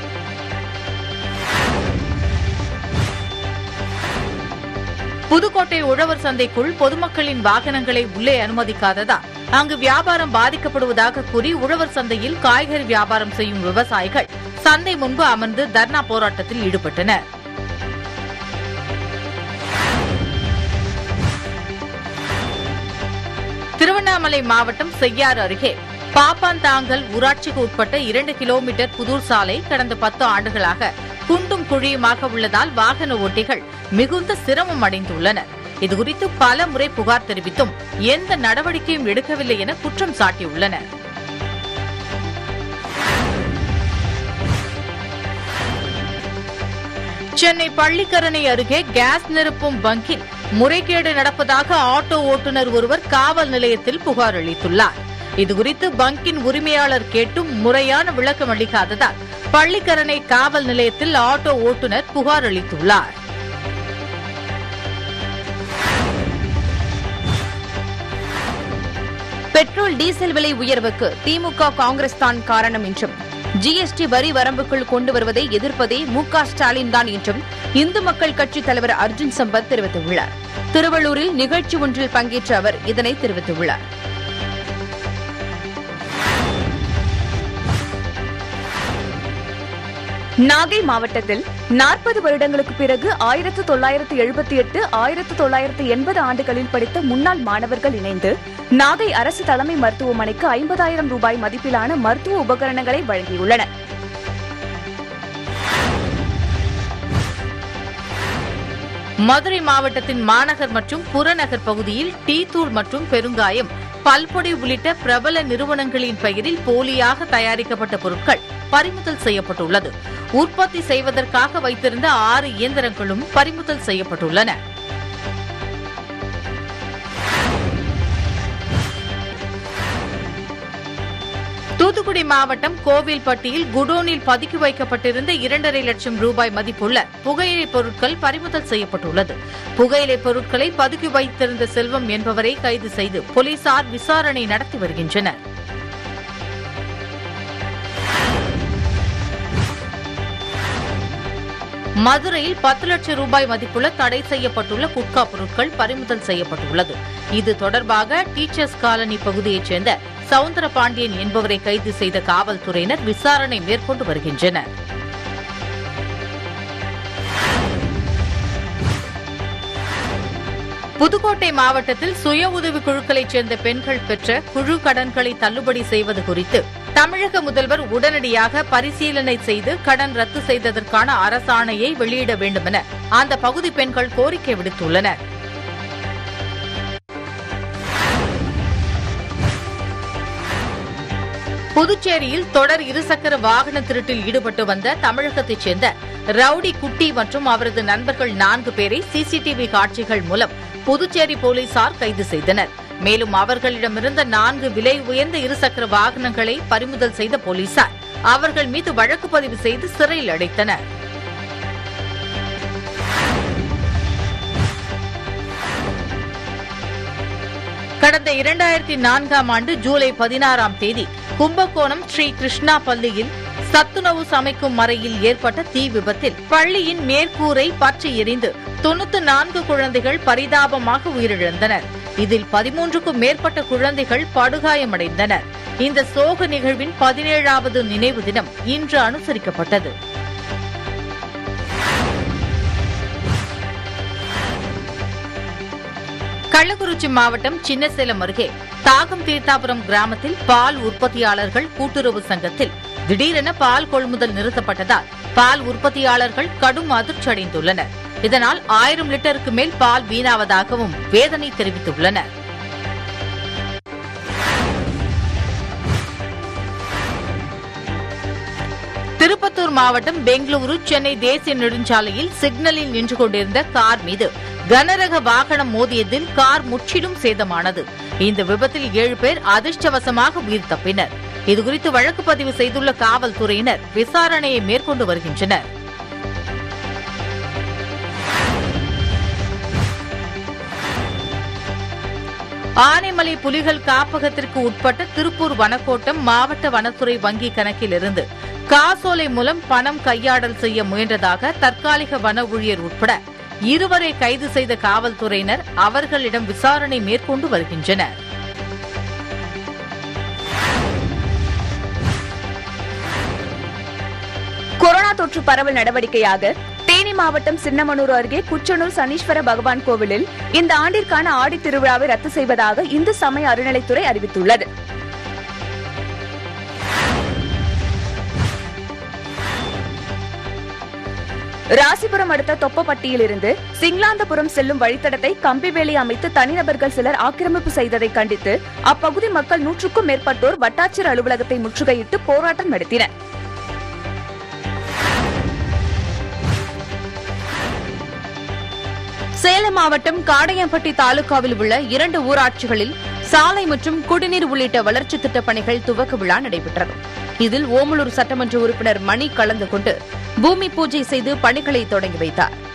புதுக்கோட்டை உழவர் சந்தைக்குள் பொதுமக்களின் வாகனங்களை உள்ளே அனுமதிக்காததால் அங்கு வியாபாரம் பாதிக்கப்படுவதாக கூறி உழவர் சந்தையில் காய்கறி வியாபாரம் செய்யும் விவசாயிகள் சந்தை முன்பு அமர்ந்து தர்ணா போராட்டத்தில் ஈடுபட்டனர். திருவண்ணாமலை மாவட்டம் செய்யாறு அருகே பாப்பாந்தாங்கல் ஊராட்சிக்கு உட்பட்ட இரண்டு கிலோமீட்டர் புதூர் சாலை கடந்த பத்து ஆண்டுகளாக குண்டும் குழியுமாக உள்ளதால் வாகன ஓட்டிகள் மிகுந்த சிரமம் அடைந்துள்ளனர். இதுகுறித்து பல முறை புகார் தெரிவித்தும் எந்த நடவடிக்கையும் எடுக்கவில்லை என குற்றம் சாட்டியுள்ளனர். சென்னை பள்ளிக்கரணை அருகே கேஸ் நிரப்பும் பங்கில் முறைகேடு நடப்பதாக ஆட்டோ ஓட்டுநர் ஒருவர் காவல் நிலையத்தில் புகார் அளித்துள்ளார். இதுகுறித்து பங்கின் உரிமையாளர் கேட்டும் முறையான விளக்கம் அளிக்காததால் பள்ளிக்கரணை காவல் நிலையத்தில் ஆட்டோ ஓட்டுநர் புகார் அளித்துள்ளார். பெட்ரோல் டீசல் விலை உயர்வுக்கு திமுக காங்கிரஸ் தான் காரணம் என்றும் ஜிஎஸ்டி வரி வரம்புக்குள் கொண்டு வருவதை எதிர்ப்பதே மு க ஸ்டாலின் தான் என்றும் இந்து மக்கள் கட்சித் தலைவர் அர்ஜுன் சம்பத் தெரிவித்துள்ளார். திருவள்ளூரில் நிகழ்ச்சி ஒன்றில் பங்கேற்ற அவர் இதனை தெரிவித்துள்ளார். நாகை மாவட்டத்தில் நாற்பது வருடங்களுக்கு பிறகு ஆயிரத்து தொள்ளாயிரத்து எழுபத்தி எட்டு ஆயிரத்து தொள்ளாயிரத்து எண்பது ஆண்டுகளில் படித்த முன்னாள் மாணவர்கள் இணைந்து நாகை அரசு தலைமை மருத்துவமனைக்கு ஐம்பதாயிரம் ரூபாய் மதிப்பிலான மருத்துவ உபகரணங்களை வழங்கியுள்ளனர். மதுரை மாவட்டத்தின் மாநகர் மற்றும் புறநகர் பகுதியில் டீ தூள் மற்றும் பெருங்காயம், பல்பொடி உள்ளிட்ட பிரபல நிறுவனங்களின் பெயரில் போலியாக தயாரிக்கப்பட்ட பொருட்கள் பறிமுதல் செய்யப்பட்டுள்ளது. உற்பத்தி செய்வதற்காக வைத்திருந்த ஆறு இயந்திரங்களும் பறிமுதல் செய்யப்பட்டுள்ளன. தூத்துக்குடி மாவட்டம் கோவில்பட்டியில் குடோனில் பதுக்கி வைக்கப்பட்டிருந்த இரண்டரை லட்சம் ரூபாய் மதிப்புள்ள புகையிலை பொருட்கள் பறிமுதல் செய்யப்பட்டுள்ளது. புகையிலை பொருட்களை பதுக்கி வைத்திருந்த செல்வம் என்பவரை கைது செய்து போலீசார் விசாரணை நடத்தி வருகின்றனர். மதுரையில் பத்து லட்சம் ரூபாய் மதிப்புள்ள தடை செய்யப்பட்டுள்ள குட்கா பொருட்கள் பறிமுதல் செய்யப்பட்டுள்ளது. இது தொடர்பாக டீச்சர்ஸ் காலனி பகுதியைச் சேர்ந்த சவுந்தர பாண்டியன் என்பவரை கைது செய்த காவல்துறையினர் விசாரணை மேற்கொண்டு வருகின்றனர். புதுக்கோட்டை மாவட்டத்தில் சுய உதவிக் குழுக்களைச் சேர்ந்த பெண்கள் பெற்ற குழு கடன்களை தள்ளுபடி செய்வது குறித்து தமிழக முதல்வர் உடனடியாக பரிசீலனை செய்து கடன் ரத்து செய்ததற்கான அரசாணையை வெளியிட வேண்டுமென அந்த பகுதி பெண்கள் கோரிக்கை விடுத்துள்ளனர். புதுச்சேரியில் தொடர் இருசக்கர வாகன திருட்டில் ஈடுபட்டு வந்த தமிழகத்தைச் சேர்ந்த ரவுடி குட்டி மற்றும் அவரது நண்பர்கள் நான்கு பேரை சிசிடிவி காட்சிகள் மூலம் புதுச்சேரி போலீசார் கைது செய்தனர். மேலும் அவர்களிடமிருந்த நான்கு விலை உயர்ந்த இருசக்கர வாகனங்களை பறிமுதல் செய்த போலீசார் அவர்கள் மீது வழக்கு பதிவு செய்து சிறையில் அடைத்தனர். கடந்த இரண்டாயிரத்தி நான்காம் ஆண்டு ஜூலை பதினாறாம் தேதி கும்பகோணம் ஸ்ரீ கிருஷ்ணா பள்ளியில் சத்துணவு சமைக்கும் அறையில் ஏற்பட்ட தீ விபத்தில் பள்ளியின் மேற்கூரை பற்றி எரிந்து தொன்னூற்று நான்கு குழந்தைகள் பரிதாபமாக உயிரிழந்தனர். இதில் பதிமூன்றுக்கும் மேற்பட்ட குழந்தைகள் படுகாயமடைந்தனர். இந்த சோக நிகழ்வின் பதினேழாவது நினைவு தினம் இன்று அனுசரிக்கப்பட்டது. கள்ளக்குறிச்சி மாவட்டம் சின்னசேலம் அருகே தாகம் தீர்த்தாபுரம் கிராமத்தில் பால் உற்பத்தியாளர்கள் கூட்டுறவு சங்கத்தில் திடீரென பால் கொள்முதல் நிறுத்தப்பட்டதால் பால் உற்பத்தியாளர்கள் கடும் அதிர்ச்சி அடைந்துள்ளனர். இதனால் ஆயிரம் லிட்டருக்கு மேல் பால் வீணாவதாகவும் வேதனை தெரிவித்துள்ளனர். திருப்பத்தூர் மாவட்டம் பெங்களூரு சென்னை தேசிய நெடுஞ்சாலையில் சிக்னலில் நின்று கொண்டிருந்த கார் மீது கனரக வாகனம் மோதியதில் கார் முற்றிலும் சேதமானது. இந்த விபத்தில் ஏழு பேர் அதிர்ஷ்டவசமாக உயிர் தப்பினர். இதுகுறித்து வழக்கு பதிவு செய்துள்ள காவல்துறையினர் விசாரணையை மேற்கொண்டு வருகின்றனர். ஆனைமலை புலிகள் காப்பகத்திற்கு உட்பட்ட திருப்பூர் வனக்கோட்டம் மாவட்ட வனத்துறை வங்கி கணக்கிலிருந்து காசோலை மூலம் பணம் கையாடல் செய்ய முயன்றதாக தற்காலிக வன ஊழியர் உட்பட இருவரை கைது செய்த காவல்துறையினர் அவர்களிடம் விசாரணை மேற்கொண்டு வருகின்றனர். கொரோனா தொற்று பரவல் நடவடிக்கையாக தேனி மாவட்டம் சின்னமனூர் அருகே குச்சனூர் சனீஸ்வர பகவான் கோவிலில் இந்த ஆண்டிற்கான ஆடி திருவிழாவை ரத்து செய்வதாக இந்து சமய அறநிலைத்துறை அறிவித்துள்ளது. ராசிபுரம் அடுத்த தொப்பப்பட்டியில் இருந்து சிங்களாந்தபுரம் செல்லும் வழித்தடத்தை கம்பிவேலி அமைத்து தனிநபர்கள் சிலர் ஆக்கிரமிப்பு செய்ததை கண்டித்து அப்பகுதி மக்கள் நூற்றுக்கும் மேற்பட்டோர் வட்டாட்சியர் அலுவலகத்தை முற்றுகையிட்டு போராட்டம் நடத்தினர். சேலம் மாவட்டம் காடையம்பட்டி தாலுகாவில் உள்ள இரண்டு ஊராட்சிகளில் சாலை மற்றும் குடிநீர் உள்ளிட்ட வளர்ச்சித் திட்டப் பணிகள் துவக்க விழா நடைபெற்றது. இதில் ஓமலூர் சட்டமன்ற உறுப்பினர் மணி கலந்து கொண்டு பூமி பூஜை செய்து பணிகளை தொடங்கி வைத்தார்.